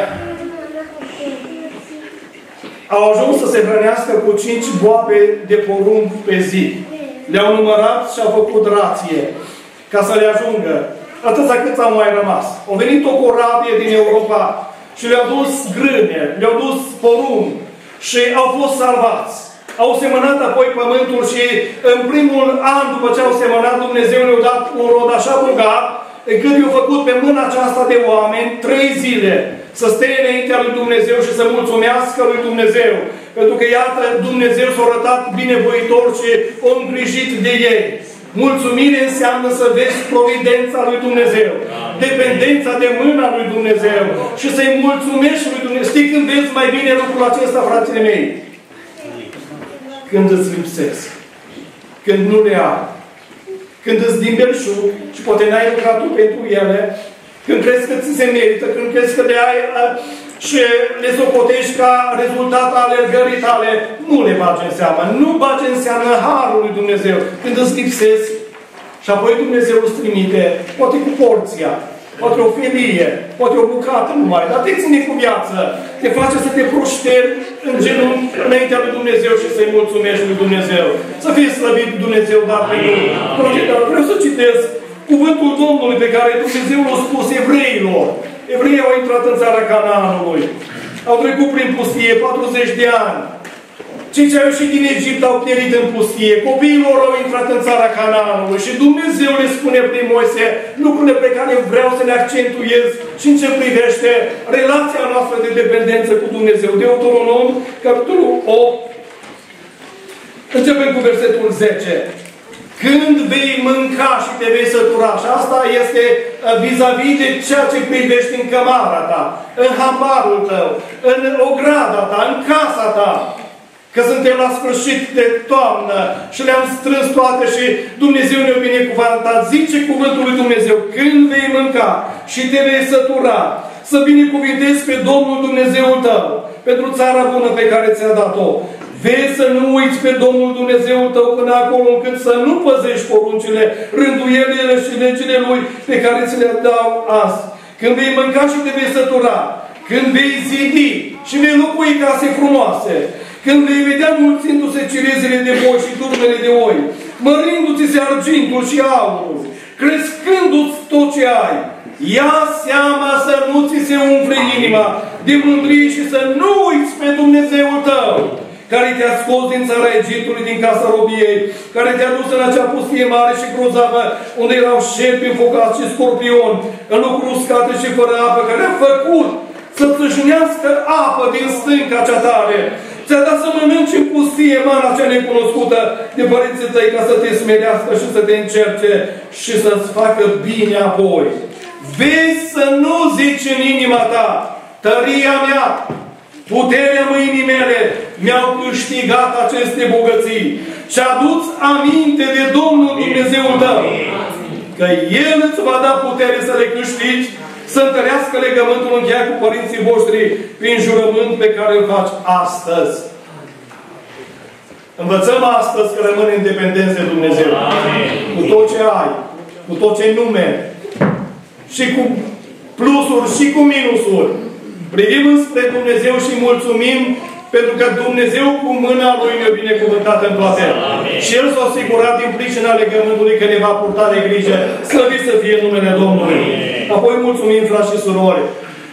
au ajuns să se hrănească cu 5 boabe de porumb pe zi. Le-au numărat și au făcut rație ca să le ajungă. Atâția cât au mai rămas. Au venit o corabie din Europa și le-au dus grâne, le-au dus porumb și au fost salvați. Au semănat apoi pământul și în primul an după ce au semănat, Dumnezeu le-a dat un rod așa bogat, încât i-a făcut pe mâna aceasta de oameni 3 zile să stea înaintea lui Dumnezeu și să mulțumească lui Dumnezeu. Pentru că, iată, Dumnezeu s-a arătat binevoitor și a îngrijit de ei. Mulțumire înseamnă să vezi providența lui Dumnezeu, dependența de mâna lui Dumnezeu și să-i mulțumești lui Dumnezeu. Știi când vezi mai bine lucrul acesta, fratele mei? Când îți lipsesc. Când nu le ai. Când îți din belșug și poate n-ai lucrat tu pentru ele, când crezi că ți se merită, când crezi că le ai și le socotești ca rezultat al alergării tale, nu le bagi în seamă. Nu bagi în seamă harul lui Dumnezeu. Când îți lipsesc și apoi Dumnezeu îți trimite, poate cu porția, poate o felie, poate o bucată numai, dar te ține cu viață, te face să te proșteri în genunchi înaintea lui Dumnezeu și să-i mulțumești lui Dumnezeu. Să fie slăvit Dumnezeu, dar pe noi. Vreau să citesc cuvântul Domnului pe care Dumnezeu l-a spus evreilor. Evreii au intrat în țara Canaanului. Au trecut prin pustie 40 de ani. Cei ce au ieșit din Egipt au pierit în pustie. Copiii lor au intrat în țara Canaanului. Și Dumnezeu le spune prin Moise lucrurile pe care vreau să le accentuez și în ce privește relația noastră de dependență cu Dumnezeu. Deuteronom, capitolul 8. Începem cu versetul 10. Când vei mânca și te vei sătura, și asta este vis-a-vis de ceea ce privești în cămara ta, în hamarul tău, în ograda ta, în casa ta, că suntem la sfârșit de toamnă și le-am strâns toate și Dumnezeu ne-a binecuvântat. Zice cuvântul lui Dumnezeu, când vei mânca și te vei sătura, să binecuvintezi pe Domnul Dumnezeul tău pentru țara bună pe care ți-a dat-o. Vezi să nu uiți pe Domnul Dumnezeul tău până acolo încât să nu păzești poruncile, rânduielile și legile Lui pe care ți le dau azi. Când vei mânca și te vei sătura, când vei zidi și vei locui case frumoase, când vei vedea mulțindu-se cirezele de boi și turmele de oi, mărindu-ți se argintul și aurul, crescându-ți tot ce ai, ia seama să nu ți se umfle inima de mândrie și să nu uiți pe Dumnezeul tău, care te-a scos din țara Egiptului, din casa robiei, care te-a dus în acea pustie mare și grozavă, unde erau șerpi înfocați și scorpioni, în locuri uscate și fără apă, care a făcut să țâșnească apă din stânca cea tare. Ți-a dat să mănânci în pustie mana cea necunoscută de părinții tăi, ca să te smerească și să te încerce și să-ți facă bine apoi. Vezi să nu zici în inima ta, tăria mea, puterea mâinii mele mi-au câștigat aceste bogății. Și aduți aminte de Domnul Dumnezeul tău, că El îți va da putere să le câștigi, să întărească legământul încheiat cu părinții voștri prin jurământ pe care îl faci astăzi. Învățăm astăzi că rămânem dependenți de Dumnezeu. Amin. Cu tot ce ai, cu tot ce nume, și cu plusuri și cu minusuri. Privim înspre Dumnezeu și mulțumim pentru că Dumnezeu cu mâna Lui ne-a binecuvântat în toate. Amin. Și El s-a asigurat din pricina legământului că ne va purta de grijă. Slăvit să fie numele Domnului. Amin. Apoi mulțumim, frați și surori,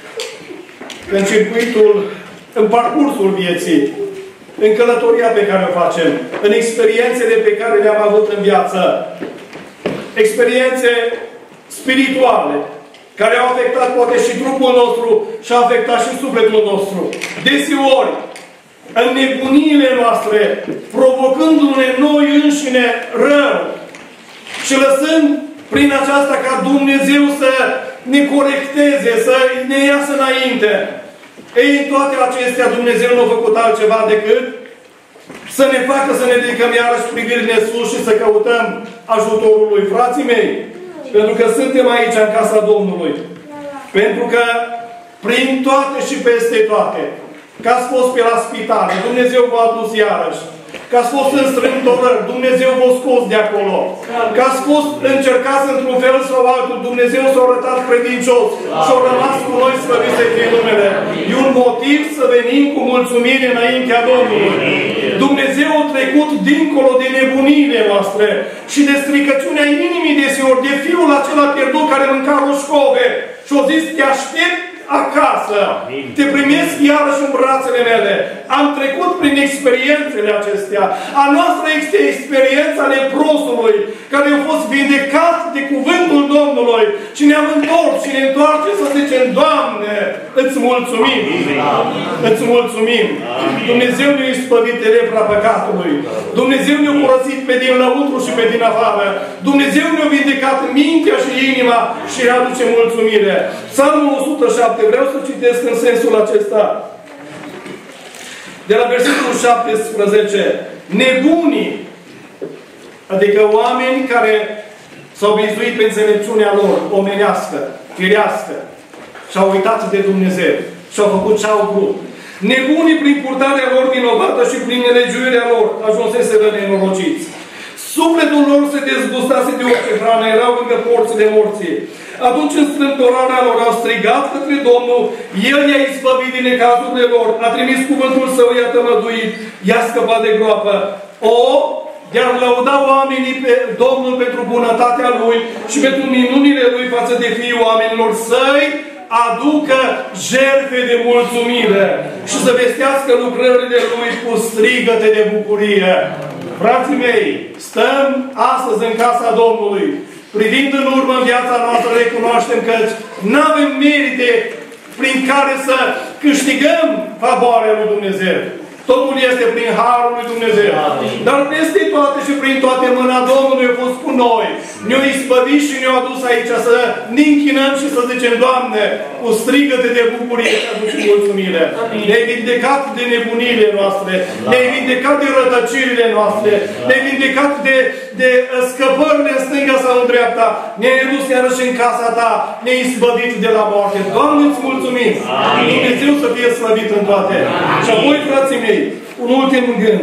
în circuitul, în parcursul vieții, în călătoria pe care o facem, în experiențele pe care le-am avut în viață, experiențe spirituale, care au afectat poate și trupul nostru și au afectat și sufletul nostru. Deseori, în nebuniile noastre, provocându-ne noi înșine rău și lăsând prin aceasta ca Dumnezeu să ne corecteze, să ne iasă înainte. Ei, în toate acestea, Dumnezeu nu a făcut altceva decât să ne facă să ne ridicăm iarăși privirile sus și să căutăm ajutorul Lui. Frații mei, pentru că suntem aici în casa Domnului. Pentru că prin toate și peste toate, că ați fost pe la spitale, Dumnezeu v-a adus iarăși. Că ați fost în strâmtorări, Dumnezeu v-a scos de acolo. Că ați fost încercați într-un fel sau altul, Dumnezeu s-a arătat credincios și a rămas cu noi, slăvit să fie numele. E un motiv să venim cu mulțumire înaintea Domnului. Dumnezeu a trecut dincolo de nebuniile noastre și de stricăciunea inimii deseori, de fiul acela pierdut care mânca roșcove și a zis, te aștept acasă, te primesc iarăși în brațele mele. Am trecut prin experiențele acestea. A noastră este experiența leprosului, care a fost vindecat de cuvântul Domnului și ne-am întors și ne întoarce să zicem, Doamne, îți mulțumim. Îți mulțumim. Dumnezeu ne-a izbăvit de lepra păcatului. Dumnezeu ne-a curățit pe din lăuntru și pe din afară. Dumnezeu ne-a vindecat mintea și inima și ne aduce mulțumire. Psalmul 107, vreau să citesc în sensul acesta. De la versetul 17. Nebunii, adică oameni care s-au bizuit pe înțelepciunea lor, omenească, firească, și-au uitat de Dumnezeu și-au făcut ce-au vrut. Nebunii, prin purtarea lor vinovată și prin nelegiuirea lor, ajunseseră nenorociți. Sufletul lor se dezgustase de orice hrană, erau lângă porțile morții. Atunci în strâmtorarea lor au strigat către Domnul, El i-a izbăvit din necazurile lor, a trimis cuvântul Său, i-a tămăduit, i-a scăpat de groapă. Iar lăuda oamenii pe Domnul pentru bunătatea Lui și pentru minunile Lui față de fiii oamenilor săi, aducă jertfe de mulțumire și să vestească lucrările Lui cu strigăte de bucurie. Frații mei, stăm astăzi în casa Domnului. Privind în urmă în viața noastră, recunoaștem că nu avem merite prin care să câștigăm favoarea lui Dumnezeu. Totul este prin Harul lui Dumnezeu. Dar peste toate și prin toate mâna Domnului a fost cu noi. Ne-a izbăvit și ne-a adus aici să ne închinăm și să zicem, Doamne, cu strigăte de bucurie și aducem mulțumire. Ne-ai vindecat de nebunile noastre, ne-ai vindecat de rătăcirile noastre, ne-ai vindecat de scăpările în stânga sau în dreapta, ne-ai dus iarăși în casa Ta, ne-ai izbăvit de la moarte. Doamne, îți mulțumim! Dumnezeu să fie slăvit în toate. Și apoi, frații mei, un ultim gând.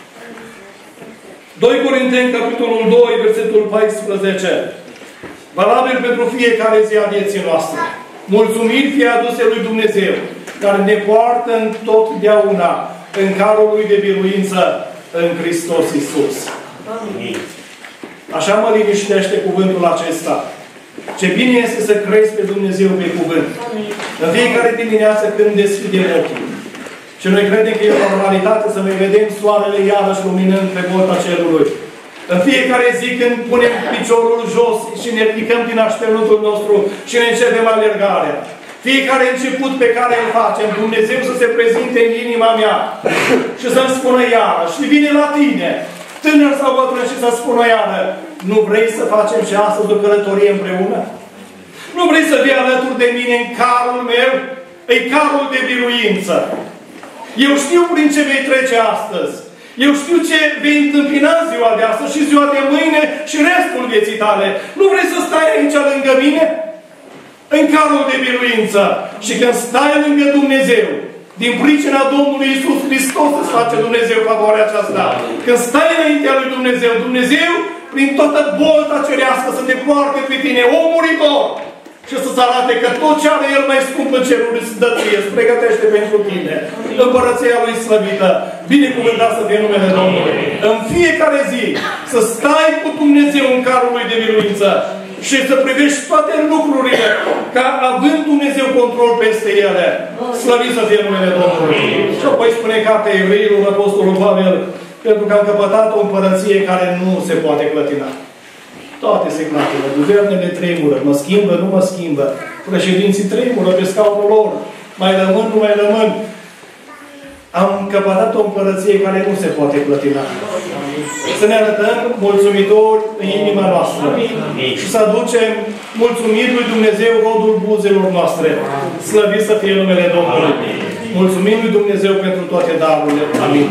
2 Corinteni, capitolul 2, versetul 14. Valabil pentru fiecare zi a vieții noastre. Mulțumiri fie aduse lui Dumnezeu, care ne poartă întotdeauna în carul lui de biruință în Hristos Iisus. Amin. Așa mă liniștește cuvântul acesta. Ce bine este să crezi pe Dumnezeu pe cuvânt. Amin. În fiecare dimineață când deschidem ochii. Și noi credem că e o normalitate să mai vedem soarele iarăși luminând pe bolta cerului. În fiecare zi când punem piciorul jos și ne ridicăm din așternutul nostru și ne începem alergarea. Fiecare început pe care îl facem, Dumnezeu să se prezinte în inima mea și să-mi spună iară. Și vine la tine, tânăr sau bătrân, și să spună iară, nu vrei să facem și astăzi o călătorie împreună? Nu vrei să vii alături de mine în carul meu? E carul de biruință. Eu știu prin ce vei trece astăzi. Eu știu ce vei întâmpina ziua de astăzi și ziua de mâine și restul vieții tale. Nu vrei să stai aici lângă mine? În carul de biruință. Și când stai lângă Dumnezeu, din pricina Domnului Iisus Hristos îți face Dumnezeu favoarea aceasta. Când stai înaintea lui Dumnezeu, Dumnezeu, prin toată bolta cerească, să te poarte pe tine, o muritor, și să-ți arate că tot ce are El mai scump în cerul îți dă ție, îți pregătește pentru tine. Împărăția Lui slăvită. Binecuvântat să fie numele Domnului. În fiecare zi să stai cu Dumnezeu în carul Lui de biruință și să privești toate lucrurile ca având Dumnezeu control peste ele. Slăvit să fie numele Domnului. Și apoi spune cartea Evreilor, Apostolul Pavel, pentru că am căpătat o împărăție care nu se poate clătina. Toate se clatină. Guvernele tremură. Mă schimbă, nu mă schimbă. Președinții tremură pe scaunul lor. Mai rămân, nu mai rămân. Am căpătat o împărăție care nu se poate clătina. Să ne arătăm mulțumitori în inima noastră. Și să aducem mulțumiri lui Dumnezeu rodul buzelor noastre. Slăvit să fie numele Domnului. Mulțumim lui Dumnezeu pentru toate darurile. Amin.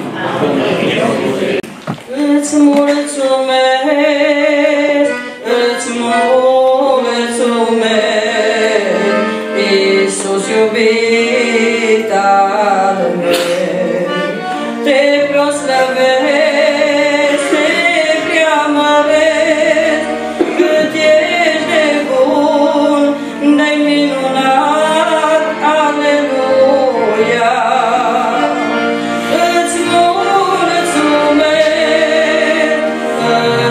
Îți mulțumesc, îți mulțumesc, Iisus iubit al meu. Te proslăvesc, te preamăresc, cât ești de bun, de minunat, aleluia. Îți mulțumesc,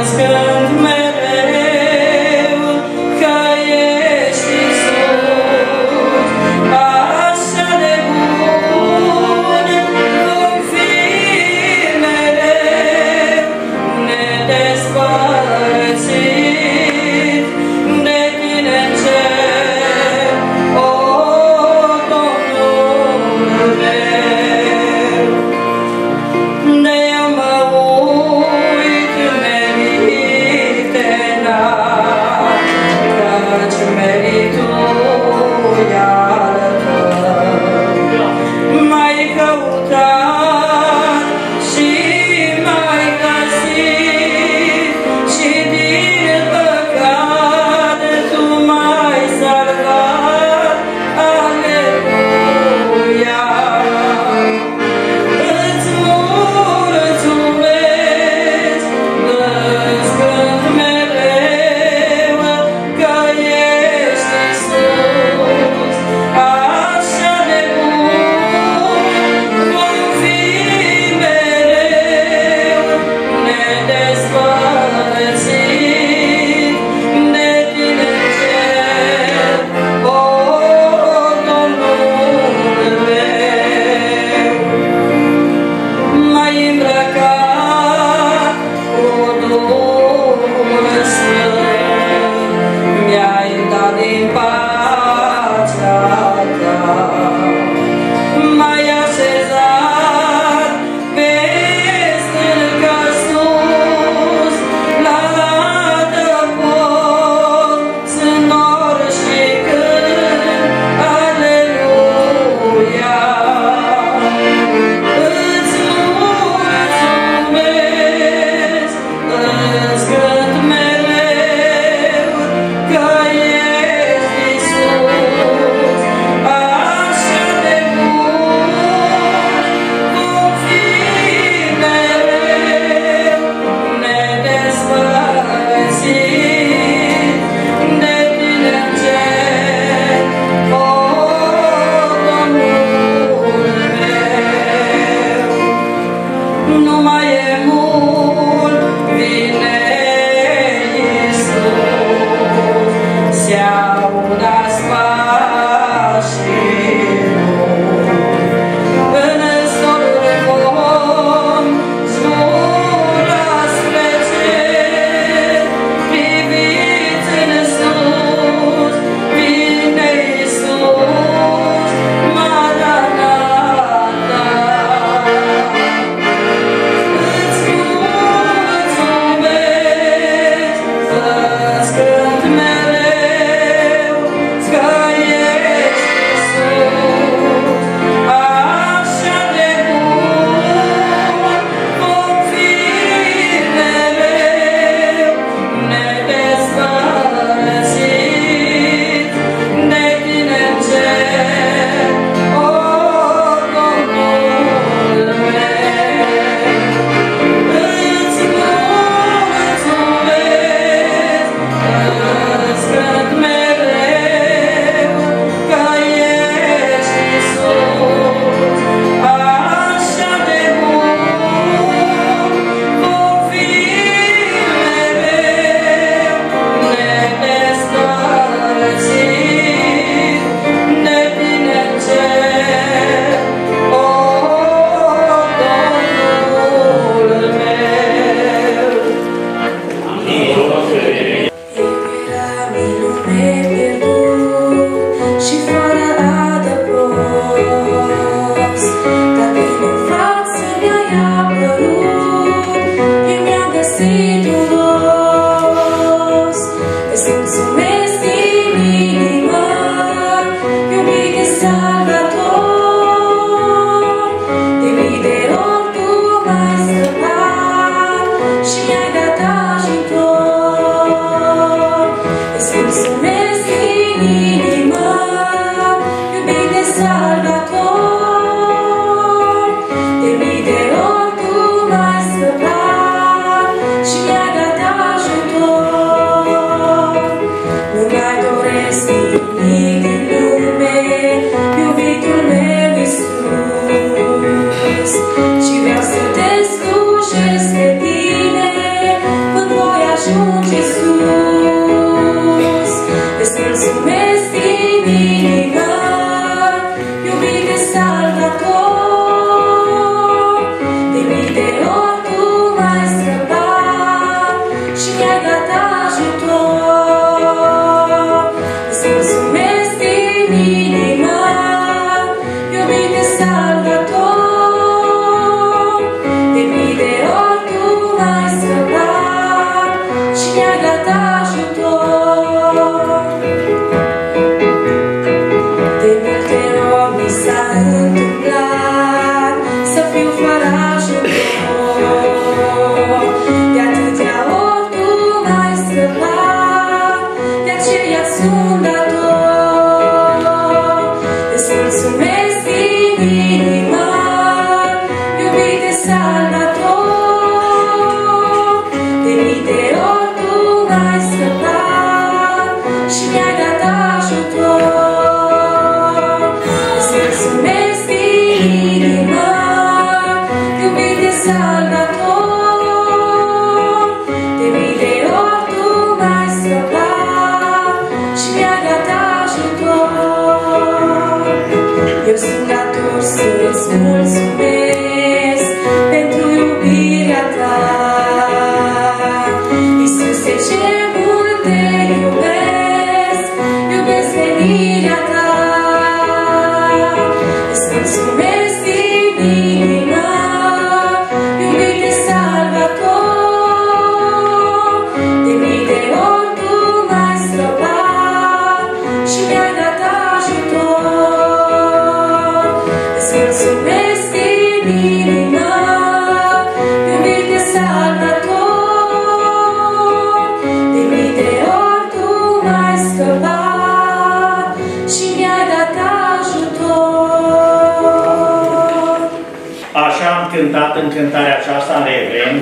Cântat în cântarea aceasta în refren,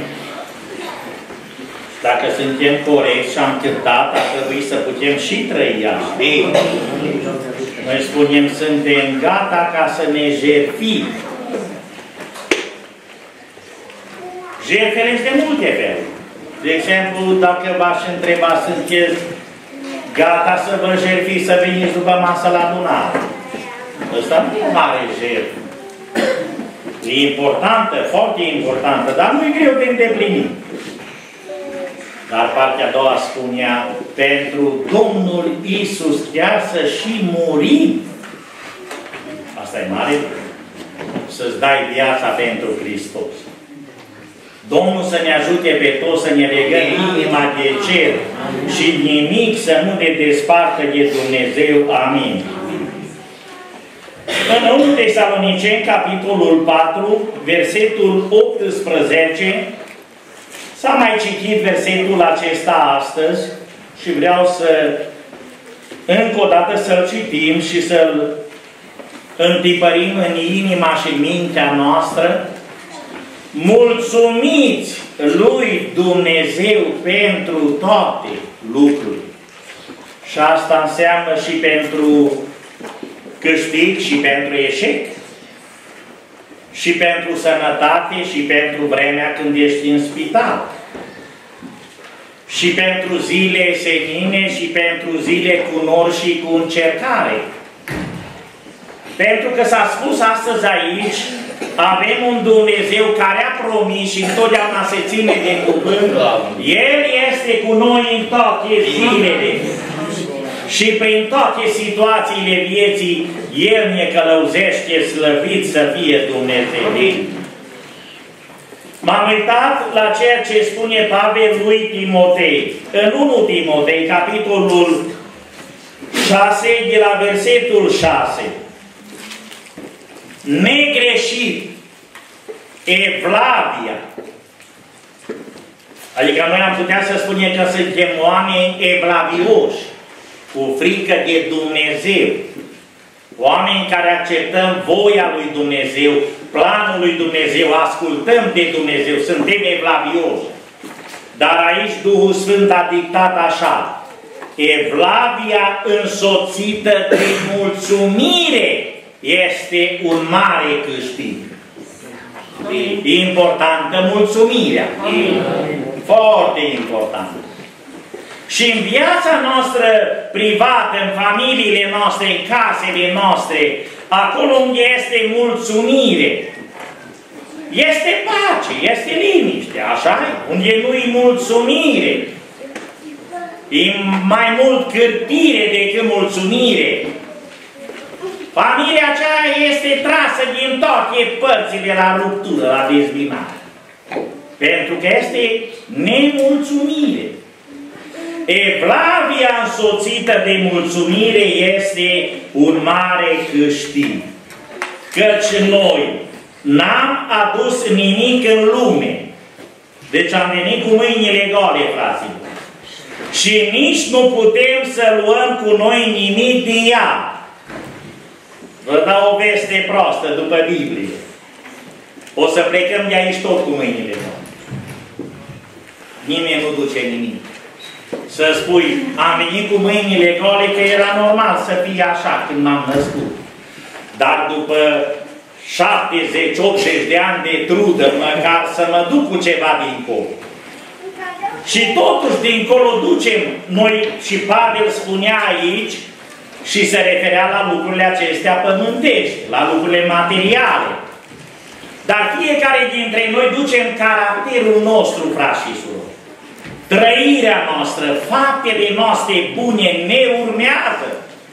dacă suntem corecți și am cântat, ar trebui să putem și trăi așa. Noi spunem, suntem gata ca să ne jertfim. Jertfele de multe feluri. De exemplu, dacă v-aș întreba, sunteți gata să vă jertfiți, să veniți după masă la adunare? Ăsta nu e mare jertfă. E importantă, foarte importantă, dar nu e greu de îndeplinit. Dar partea a doua spunea, pentru Domnul Iisus chiar să și murim. Asta e mare, să-ți dai viața pentru Hristos. Domnul să ne ajute pe toți să ne legăm inima de cer și nimic să nu ne despartă de Dumnezeu. Amin. În 1 Tesaloniceni, capitolul 4, versetul 18, s-a mai citit versetul acesta astăzi și vreau să încă o dată să-l citim și să-l întipărim în inima și mintea noastră. Mulțumiți lui Dumnezeu pentru toate lucrurile. Și asta înseamnă și pentru câștig și pentru eșec, și pentru sănătate și pentru vremea când ești în spital, și pentru zile senine și pentru zile cu nor și cu încercare. Pentru că s-a spus astăzi aici, avem un Dumnezeu care a promis și întotdeauna se ține de cuvânt. El este cu noi în toate zilele. Și prin toate situațiile vieții, El ne călăuzește, slăvit să fie Dumnezeu. M-am uitat la ceea ce spune Pavel lui Timotei. În 1 Timotei, capitolul 6, de la versetul 6. Negreșit, Evlavia. Adică noi am putea să spunem că suntem oameni evlavioși, cu frică de Dumnezeu. Oameni care acceptăm voia lui Dumnezeu, planul lui Dumnezeu, ascultăm de Dumnezeu, suntem evlavioși. Dar aici Duhul Sfânt a dictat așa: Evlavia însoțită de mulțumire este un mare câștig. E importantă mulțumirea. Foarte importantă. Și în viața noastră privată, în familiile noastre, în casele noastre, acolo unde este mulțumire, este pace, este liniște, așa? Unde nu-i mulțumire, e mai mult cârtire decât mulțumire. Familia aceea este trasă din toate părțile la ruptură, la dezbinare. Pentru că este nemulțumire. Evlavia însoțită de mulțumire este un mare câștig. Căci noi n-am adus nimic în lume. Deci am venit cu mâinile goale, fraților. Și nici nu putem să luăm cu noi nimic din ea. Vă dau o veste proastă după Biblie. O să plecăm de aici tot cu mâinile goale. nimeni nu duce nimic. Să spui, am venit cu mâinile goale, că era normal să fie așa când m-am născut. Dar după 70-80 de ani de trudă, măcar să mă duc cu ceva dincolo. Și totuși dincolo ducem, noi și Pavel spunea aici, și se referea la lucrurile acestea pământești, la lucrurile materiale. Dar fiecare dintre noi ducem caracterul nostru, frați și surori. Trăirea noastră, faptele noastre bune ne urmează.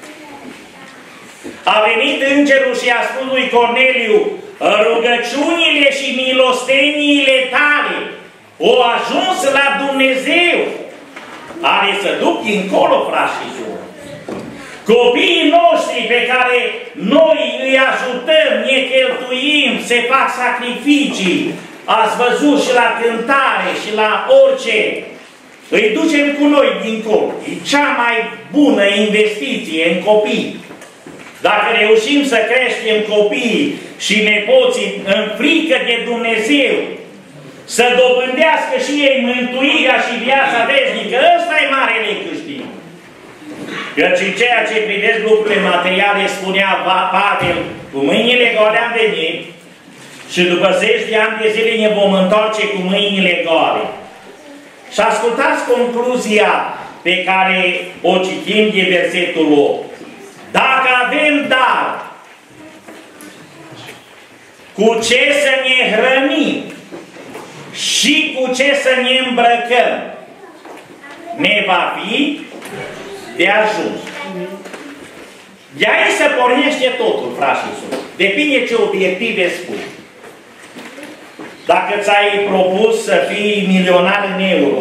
A venit îngerul și a spus lui Corneliu, rugăciunile și milosteniile tale au ajuns la Dumnezeu. Are să duc încolo, frați și surori. Copiii noștri pe care noi îi ajutăm, ne cheltuim, se fac sacrificii, ați văzut și la cântare și la orice, îi ducem cu noi dincolo. E cea mai bună investiție în copii. Dacă reușim să creștem copiii și nepoții în frică de Dumnezeu, să dobândească și ei mântuirea și viața veșnică, ăsta e marele câștig. Căci în ceea ce privesc lucrurile materiale, spunea Pavel, cu mâinile goale am venit și după 10 de ani de zile ne vom întoarce cu mâinile goale. Și ascultați concluzia pe care o citim de versetul 8. Dacă avem dar, cu ce să ne hrănim și cu ce să ne îmbrăcăm, ne va fi de ajuns. De aici se pornește totul, frați și surori. Depinde ce obiective spui. Dacă ți-ai propus să fii milionar în euro,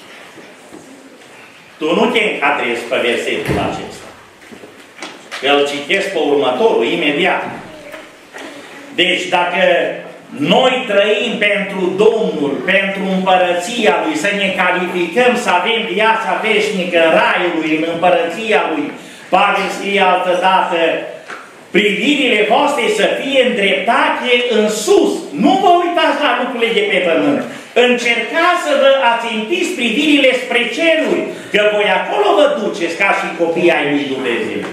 tu nu te încadrezi pe versetul acesta. Îl citesc pe următorul, imediat. Deci, dacă noi trăim pentru Domnul, pentru împărăția Lui, să ne calificăm să avem viața veșnică în raiul Lui, în împărăția Lui, Pavel scrie altădată, privirile voastre să fie îndreptate în sus. Nu vă uitați la lucrurile de pe pământ. Încercați să vă ațintiți privirile spre ceruri, că voi acolo vă duceți ca și copii ai lui Dumnezeu.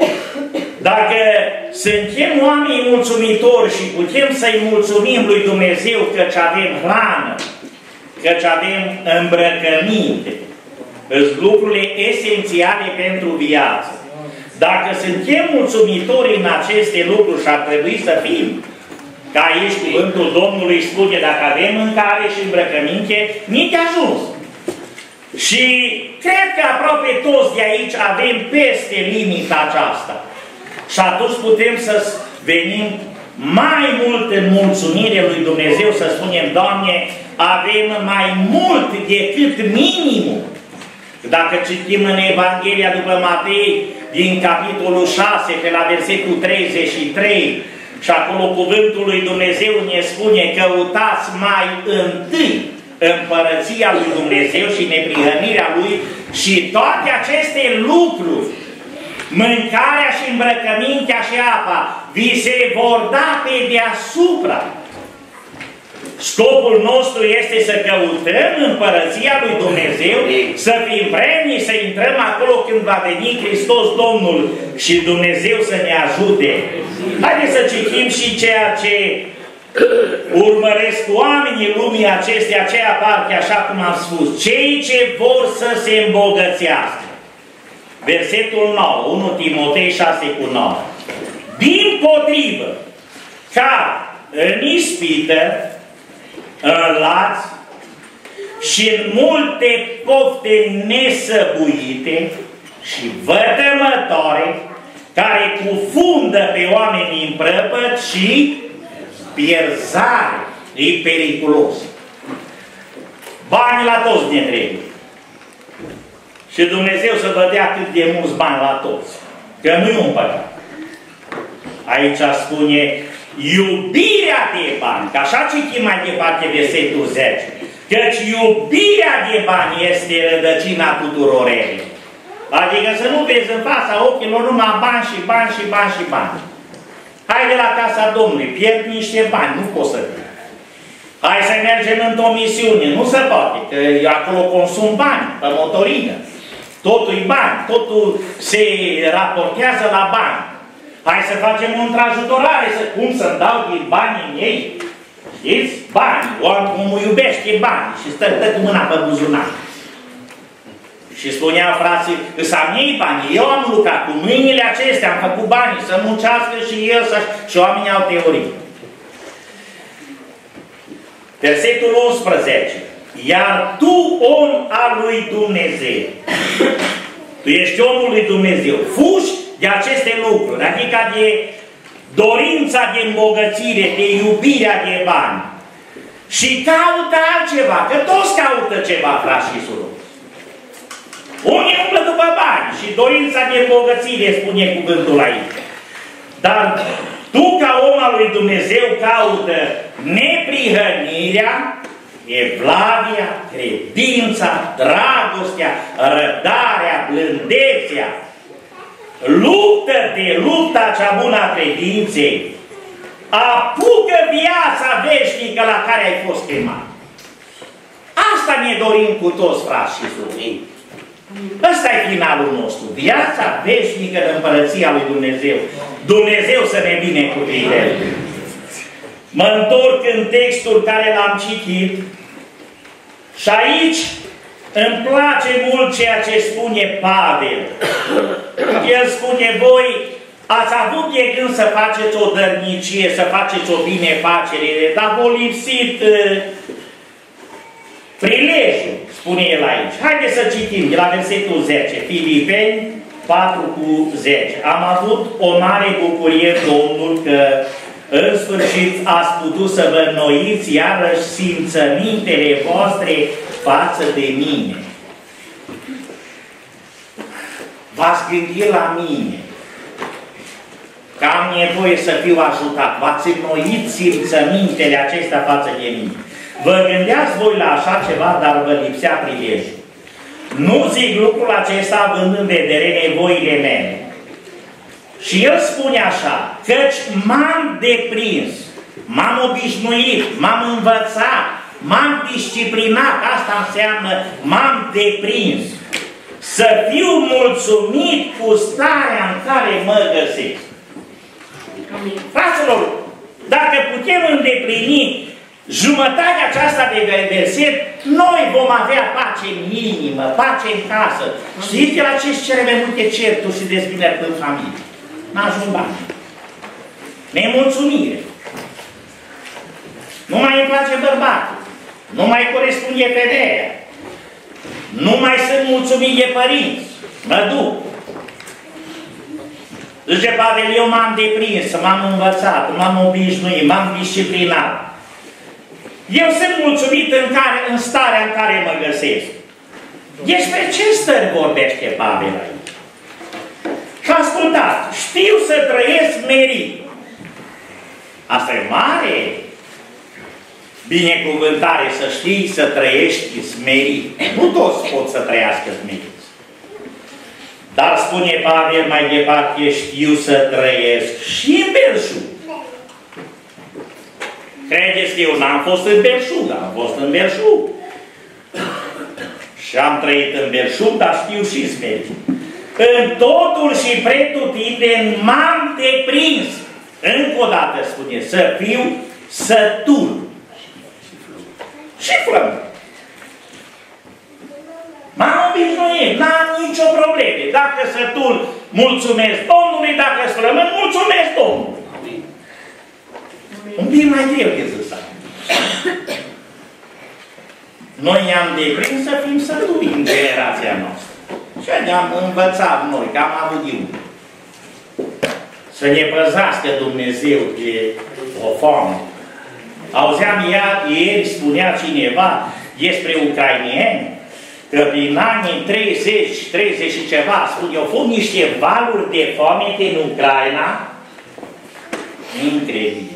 Dacă suntem oameni mulțumitori și putem să-i mulțumim lui Dumnezeu căci avem hrană, căci avem îmbrăcăminte, sunt lucrurile esențiale pentru viață. Dacă suntem mulțumitori în aceste lucruri și ar trebui să fim, ca aici cuvântul Domnului spune, dacă avem mâncare și îmbrăcăminte, nici de ajuns. Și cred că aproape toți de aici avem peste limita aceasta. Și atunci putem să venim mai mult în mulțumire lui Dumnezeu, să spunem, Doamne, avem mai mult decât minimul. Dacă citim în Evanghelia după Matei, din capitolul 6, pe la versetul 33, și acolo cuvântul lui Dumnezeu ne spune, căutați mai întâi împărăția lui Dumnezeu și neprihănirea Lui și toate aceste lucruri, mâncarea și îmbrăcămintea și apa, vi se vor da pe deasupra. Scopul nostru este să căutăm împărăția lui Dumnezeu, să fim vrednici, să intrăm acolo când va veni Hristos Domnul și Dumnezeu să ne ajute. Haideți să citim și ceea ce urmăresc oamenii lumii acestea, aceea parte, așa cum am spus, cei ce vor să se îmbogățească. Versetul 9, 1 Timotei 6:9. Dimpotrivă, ca în ispită, în laț și în multe pofte nesăbuite și vătămătoare, care cufundă pe oamenii în prăpăd și pierzare. E periculos. Bani la toți ne trebuie. Și Dumnezeu să vă dea cât de mulți bani la toți. Că nu e un păcat. Aici spune iubirea de bani. Că așa citim mai departe versetul 10. Căci iubirea de bani este rădăcina tuturor relelor. Adică să nu vezi în fața ochilor numai bani și bani și bani și bani. Haide la casa Domnului, pierd niște bani, nu poți să fii. Hai să mergem într-o misiune. Nu se poate, că acolo consum bani, pe motorină. Totul e bani, totul se raportează la bani. Hai să facem o întrajutorare, cum să-mi dau din banii în ei. Știți? Bani. Omul iubește bani și stă cu mâna pe buzunar. Și spunea frații, să-mi iei banii. Eu am lucrat cu mâinile acestea, am făcut banii, să muncească și el și oamenii au teorii. Versetul 11. Iar tu, om al lui Dumnezeu, tu ești omul lui Dumnezeu, fugi de aceste lucruri, adică de dorința de îmbogățire, de iubirea de bani. Și caută altceva, că toți caută ceva, frați și surori. Unii umblă după bani și dorința de îmbogățire, spune cuvântul aici. Dar tu, ca om al lui Dumnezeu, caută neprihănirea, evlavia, credința, dragostea, răbdarea, blândețea. Luptă-te, lupta cea bună a credinței. Apucă viața veșnică la care ai fost chemat. Asta ne dorim cu toți, frați și surori. Ăsta e finalul nostru. Viața veșnică în împărăția lui Dumnezeu. Dumnezeu să ne binecuvinteze. Mă întorc în textul care l-am citit și aici îmi place mult ceea ce spune Pavel. El spune, voi ați avut de gând să faceți o dărnicie, să faceți o binefacere, dar v-a lipsit prilejul, spune el aici. Haideți să citim de la versetul 10, Filipeni 4:10. Am avut o mare bucurie, Domnul, că în sfârșit ați putut să vă înnoiți iarăși simțămintele voastre față de mine. V-ați gândit la mine că am nevoie să fiu ajutat. V-ați înnoit simțămintele acestea față de mine. Vă gândeați voi la așa ceva, dar vă lipsea prilejul. Nu zic lucrul acesta având în vedere nevoile mele. Și el spune așa, căci m-am deprins, m-am obișnuit, m-am învățat, m-am disciplinat, asta înseamnă m-am deprins. Să fiu mulțumit cu starea în care mă găsesc. Fraților, dacă putem îndeplini jumătatea aceasta de verset, noi vom avea pace în inimă, pace în casă. Știți de la ce cele multe certuri și dezbinări în familie? N-ajung bani. Nemulțumire. Nu mai îmi place bărbatul. Nu mai corespunde femeia. Nu mai sunt mulțumit de părinți. Mă duc. Zice Pavel, eu m-am deprins, m-am învățat, m-am obișnuit, m-am disciplinat. Eu sunt mulțumit în starea în care mă găsesc. Despre ce stări vorbește Pavel aici? Și ascultați, știu să trăiesc merit. Asta e mare binecuvântare, să știi să trăiești smerit. Nu toți pot să trăiască smeriți. Dar spune Pavel mai departe, știu să trăiesc și în belșug. Credeți că eu n-am fost în belșug, am fost în belșug. Și am trăit în belșug, dar știu și smerit. În totul și pretutindeni m-am deprins. Încă o dată spune, să fiu sătul. Și flământ. M-am obișnuit, n-am nicio problemă. Dacă sătul, mulțumesc Domnului, dacă flământ, mulțumesc Domnului. Un pic mai greu de zis. Noi i-am deprins să fim sături în generația noastră. Și ne-am învățat noi, că am avut de unde. Să ne păzească Dumnezeu de o foame. Auzeam ieri, spunea cineva despre ucrainieni, că prin anii 30 și ceva, spune, au fost niște valuri de foamete în Ucraina, incredibil.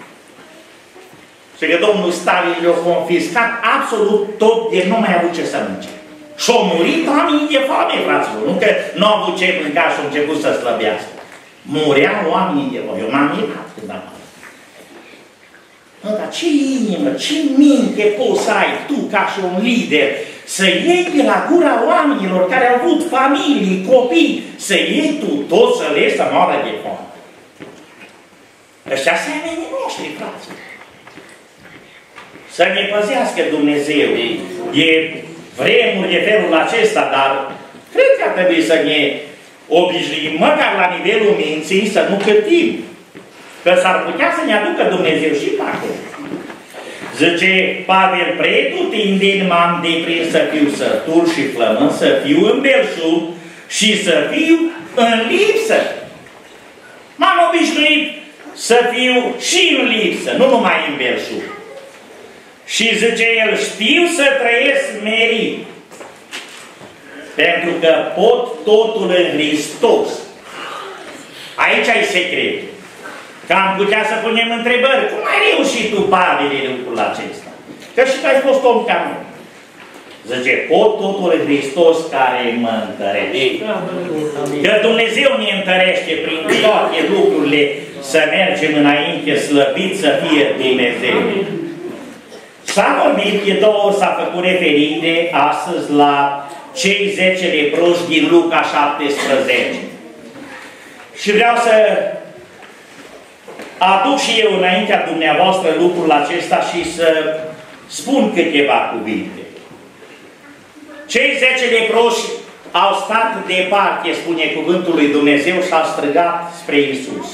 Și că domnul Stalin le-a confiscat absolut tot de nu mai avut ce să mânce. Și-au murit oamenii de foame, fraților. Nu că nu au avut ce mânca și au început să slăbească. Mureau oamenii de foame. Eu m-am mirat când am. Mă, dar ce inimă, ce minte poți să ai tu ca și un lider să iei de la gura oamenilor care au avut familii, copii, să iei tu tot să le să moară de foame. Ăștia semenii noștri, frați. Să ne păzească Dumnezeu. E vremuri de felul acesta, dar cred că ar trebui să ne obișnuim, măcar la nivelul minții, să nu cârtim. Că s-ar putea să ne aducă Dumnezeu și pe acolo. Zice Pavel, pretutindeni m-am deprins să fiu sătul și flământ, să fiu în belșug și să fiu în lipsă. M-am obișnuit să fiu și în lipsă, nu numai în belșug. Și zice el, știu să trăiesc merit, pentru că pot totul în Hristos. Aici ai secret. Că am putea să punem întrebări. Cum ai reușit tu, Pavel, lucrul acesta? Că și că ai fost om ca noi. Zice, pot totul în Hristos care mă întărește. Că Dumnezeu ne întărește prin toate lucrurile să mergem înainte, slăvit să fie Dumnezeu. S-a vorbit, de 2 ori s-a făcut referire astăzi la cei 10 leproși din Luca 17. Și vreau să aduc și eu înaintea dumneavoastră lucrul acesta și să spun câteva cuvinte. Cei 10 leproși au stat departe, spune cuvântul lui Dumnezeu, și au strigat spre Iisus.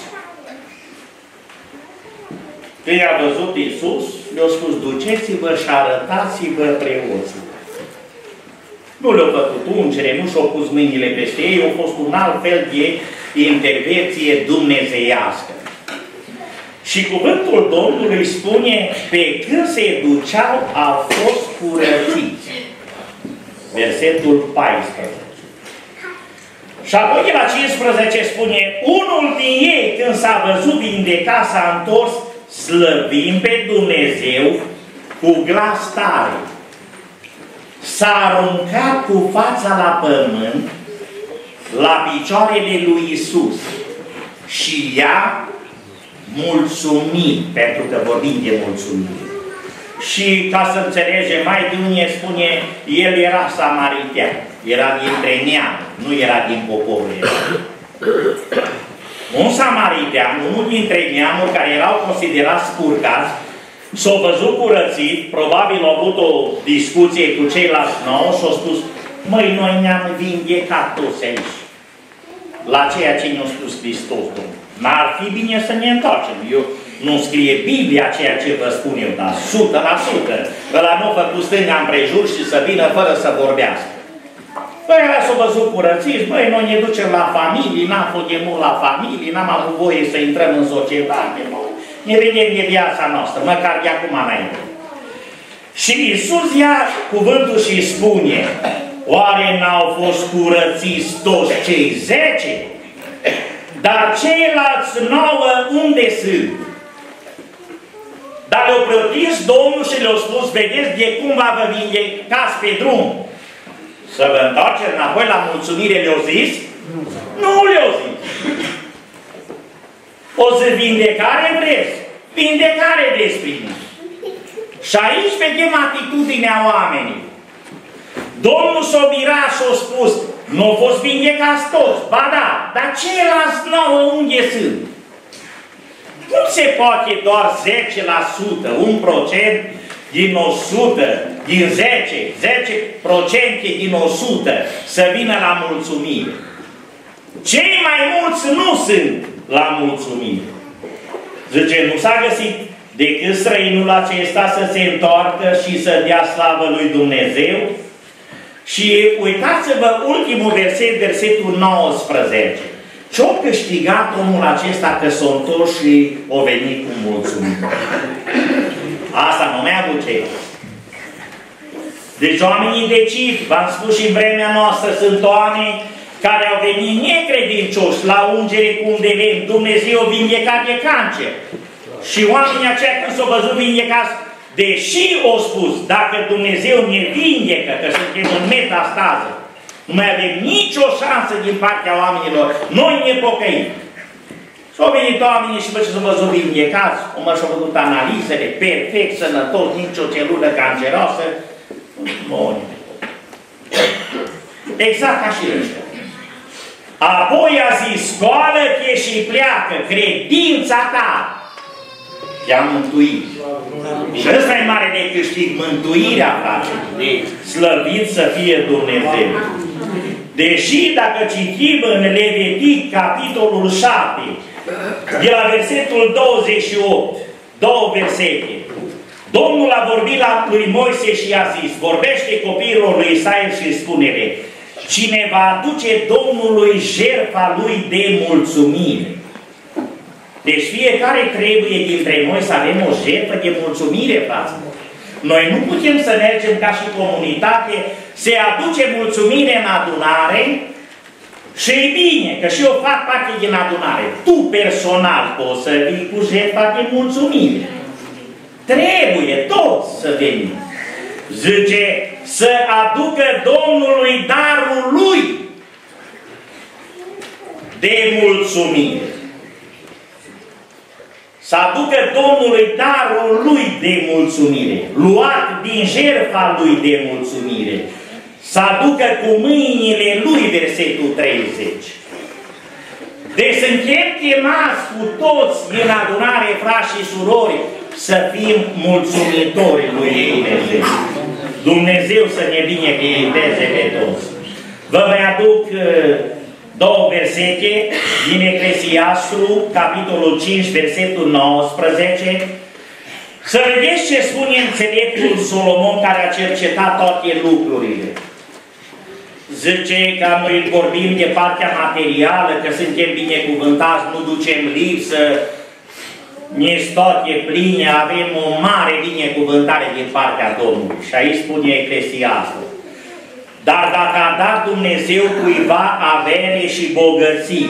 Când i-a văzut Iisus, le-a spus, duceți-vă și arătați-vă preoții. Nu le-au făcut ungere, nu și-au pus mâinile peste ei, a fost un alt fel de intervenție dumnezeiască. Și cuvântul Domnului spune, pe când se duceau, au fost curățiți. Versetul 14. Și apoi la 15 spune, unul din ei, când s-a văzut vindecat, s-a întors, slăvind pe Dumnezeu cu glas tare. S-a aruncat cu fața la pământ, la picioarele lui Iisus și i-a mulțumit, pentru că vorbim de mulțumire. Și ca să înțelegem mai bine, spune, el era samaritean, era dintre neam, nu era din poporul ăla. Un samaritean, unul dintre neamuri care erau considerați spurcați, s-au văzut curățit, probabil au avut o discuție cu ceilalți nouă și au spus, măi, noi ne-am vindecat toți aici, la ceea ce ne-a spus Hristos, Domnul. N-ar fi bine să ne întoarcem. Eu nu scrie Biblia ceea ce vă spun eu, dar 100%. Ăla nu a făcut stânga împrejur și să vină fără să vorbească. Băi, ăla s-au văzut curățiți, băi, noi ne ducem la familii, n-am fost de mult la familii, n-am avut voie să intrăm în societate, ne vedem de viața noastră, măcar de acum înainte. Și Iisus ia cuvântul și spune, oare n-au fost curățiți toți cei 10? Dar ceilalți 9 unde sunt? Dar le-au protins Domnul și le-au spus, vedeți de cum vă vindecați pe drum. Să vă întoarceți înapoi la mulțumire, le-au zis? Nu le-au zis. O zi vindecare vreți? Vindecare vreți primul. Și aici vedem atitudinea oamenilor. Domnul s-a mirat și a spus, nu au fost vindecați toți, ba da, dar ceilalți 9 unde sunt? Cum se poate doar 10%, 1% din 100, din 10% din 100 să vină la mulțumire? Cei mai mulți nu sunt la mulțumire. Zice, nu s-a găsit decât străinul acesta să se întoarcă și să dea slavă lui Dumnezeu. Și uitați-vă ultimul verset, versetul 19. Ce-a câștigat omul acesta că s-a întors și a venit cu mulțumire? Asta nu mi-a duce. Deci oamenii decid, v-am spus și în vremea noastră, sunt oameni care au venit necredincioși la ungere cu un de lemn. Dumnezeu a vindecat de cancer. Și oamenii aceia când s-au văzut vindecați, deși au spus, dacă Dumnezeu ne vindecă, că suntem în metastază, nu mai avem nicio șansă din partea oamenilor, noi ne pocăim. S-au venit oamenii și după ce s-au văzut vindecați, și-au făcut analizele, perfect, sănătos, nicio celulă canceroasă. Bun. Exact ca și ăștia. Apoi a zis, scoală-te și pleacă, credința ta te-a mântuit. Și ăsta e mare de câștig, mântuirea, frate. Slăvit să fie Dumnezeu. Deși dacă citim în Levitic, capitolul 7, de la versetul 28, două versete, Domnul a vorbit la lui Moise și i-a zis, vorbește copiilor lui Israel și spune-le, cine va aduce Domnului jertfa lui de mulțumire. Deci fiecare trebuie dintre noi să avem o jertfă de mulțumire, fraților. Noi nu putem să mergem ca și comunitate, se aduce mulțumire în adunare și e bine, că și eu fac parte din adunare. Tu personal poți să vii cu jertfa de mulțumire. Trebuie toți să venim. Zice, să aducă Domnului darul lui de mulțumire. Să aducă Domnului darul lui de mulțumire, luat din jertfa lui de mulțumire. Să aducă cu mâinile lui, versetul 30. Deci suntem chemați cu toți din adunare, frați și surori, să fim mulțumitori lui Dumnezeu. Dumnezeu să ne binecuvânteze pe toți. Vă mai aduc două versete din Eclesiastru, capitolul 5, versetul 19. Să vedeți ce spune înțeleptul Solomon, care a cercetat toate lucrurile. Zice că noi vorbim de partea materială, că suntem binecuvântați, nu ducem lipsă, ne-s toate pline, avem o mare binecuvântare din partea Domnului. Și aici spune Eclesiastul. Dar dacă a dat Dumnezeu cuiva avere și bogății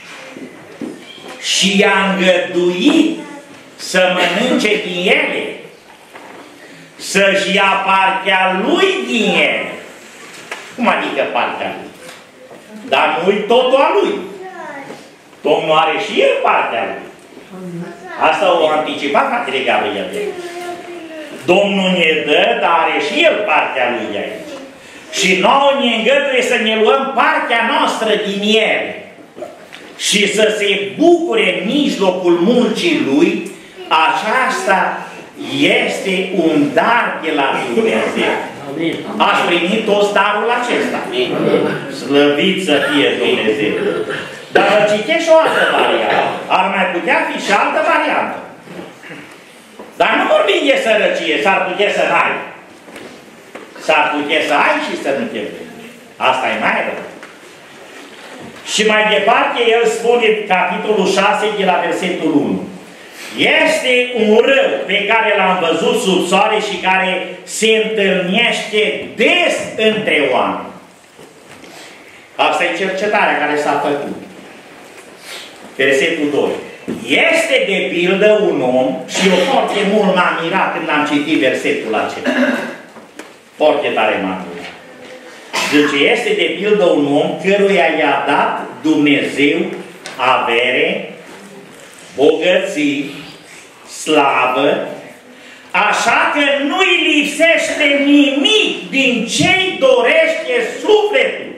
și i-a îngăduit să mănânce din ele, să-și ia partea lui din ele. Cum adică partea lui? Dar nu-i totul a lui. Domnul are și el partea lui. Asta o anticipat fratele Gabriel. Domnul ne dă, dar are și el partea lui de aici. Și nouă ne îngăduie să ne luăm partea noastră din ele și să se bucure în mijlocul muncii lui. Aceasta este un dar de la Dumnezeu. Ați primit toți darul acesta. Slăvit să fie Dumnezeu. Dar vă citesc și o altă variantă. Ar mai putea fi și altă variantă. Dar nu vorbim de sărăcie, s-ar putea să n-ai. S-ar putea să ai și să nu te vrei. Asta e mai rău. Și mai departe el spune, capitolul 6, de la versetul 1. Este un rău pe care l-am văzut sub soare și care se întâlnește des între oameni. Asta e cercetarea care s-a făcut. Versetul 2. Este de pildă un om, și eu foarte mult m-am mirat când am citit versetul acesta. Foarte tare m-am mirat. Deci este de pildă un om căruia i-a dat Dumnezeu avere, bogății, slavă, așa că nu-i lipsește nimic din ce-i dorește sufletul.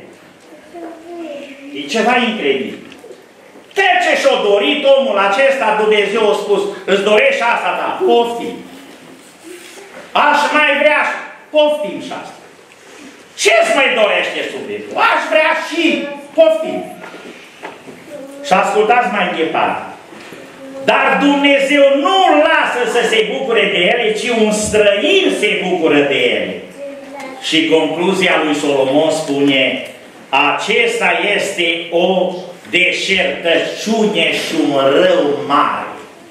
E ceva incredibil. Ce și-o dorit omul acesta, Dumnezeu a spus, îți dorești asta, da, poftim. Aș mai vrea, poftim și asta. Ce-ți mai dorește sufletul? Aș vrea și poftim. Și ascultați mai departe. Dar Dumnezeu nu lasă să se bucure de ele, ci un străin se bucură de ele. Și concluzia lui Solomon spune, acesta este o deșertăciune și un rău mare.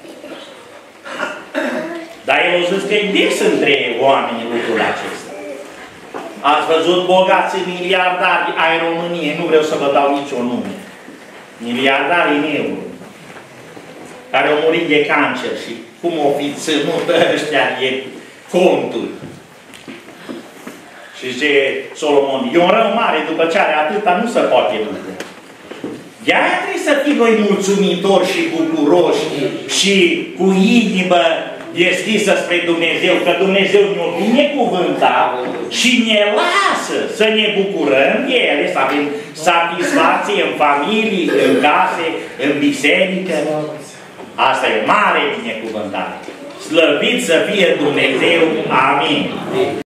Dar el a zis că e des între oamenii lucrul acesta. Ați văzut bogații miliardari ai României, nu vreau să vă dau niciun nume. Miliardari în euro, care au murit de cancer și cum o fi ținut ăștia de conturi. Și zice Solomon, e un rău mare, după ce are atâta, nu se poate lucra. De-aia trebuie să fim noi mulțumitori și bucuroși și cu inimă deschisă spre Dumnezeu, că Dumnezeu ne-o binecuvântat și ne lasă să ne bucurăm de ele, să avem satisfacție în familii, în case, în biserică. Asta e mare binecuvântare. Slăvit să fie Dumnezeu! Amin!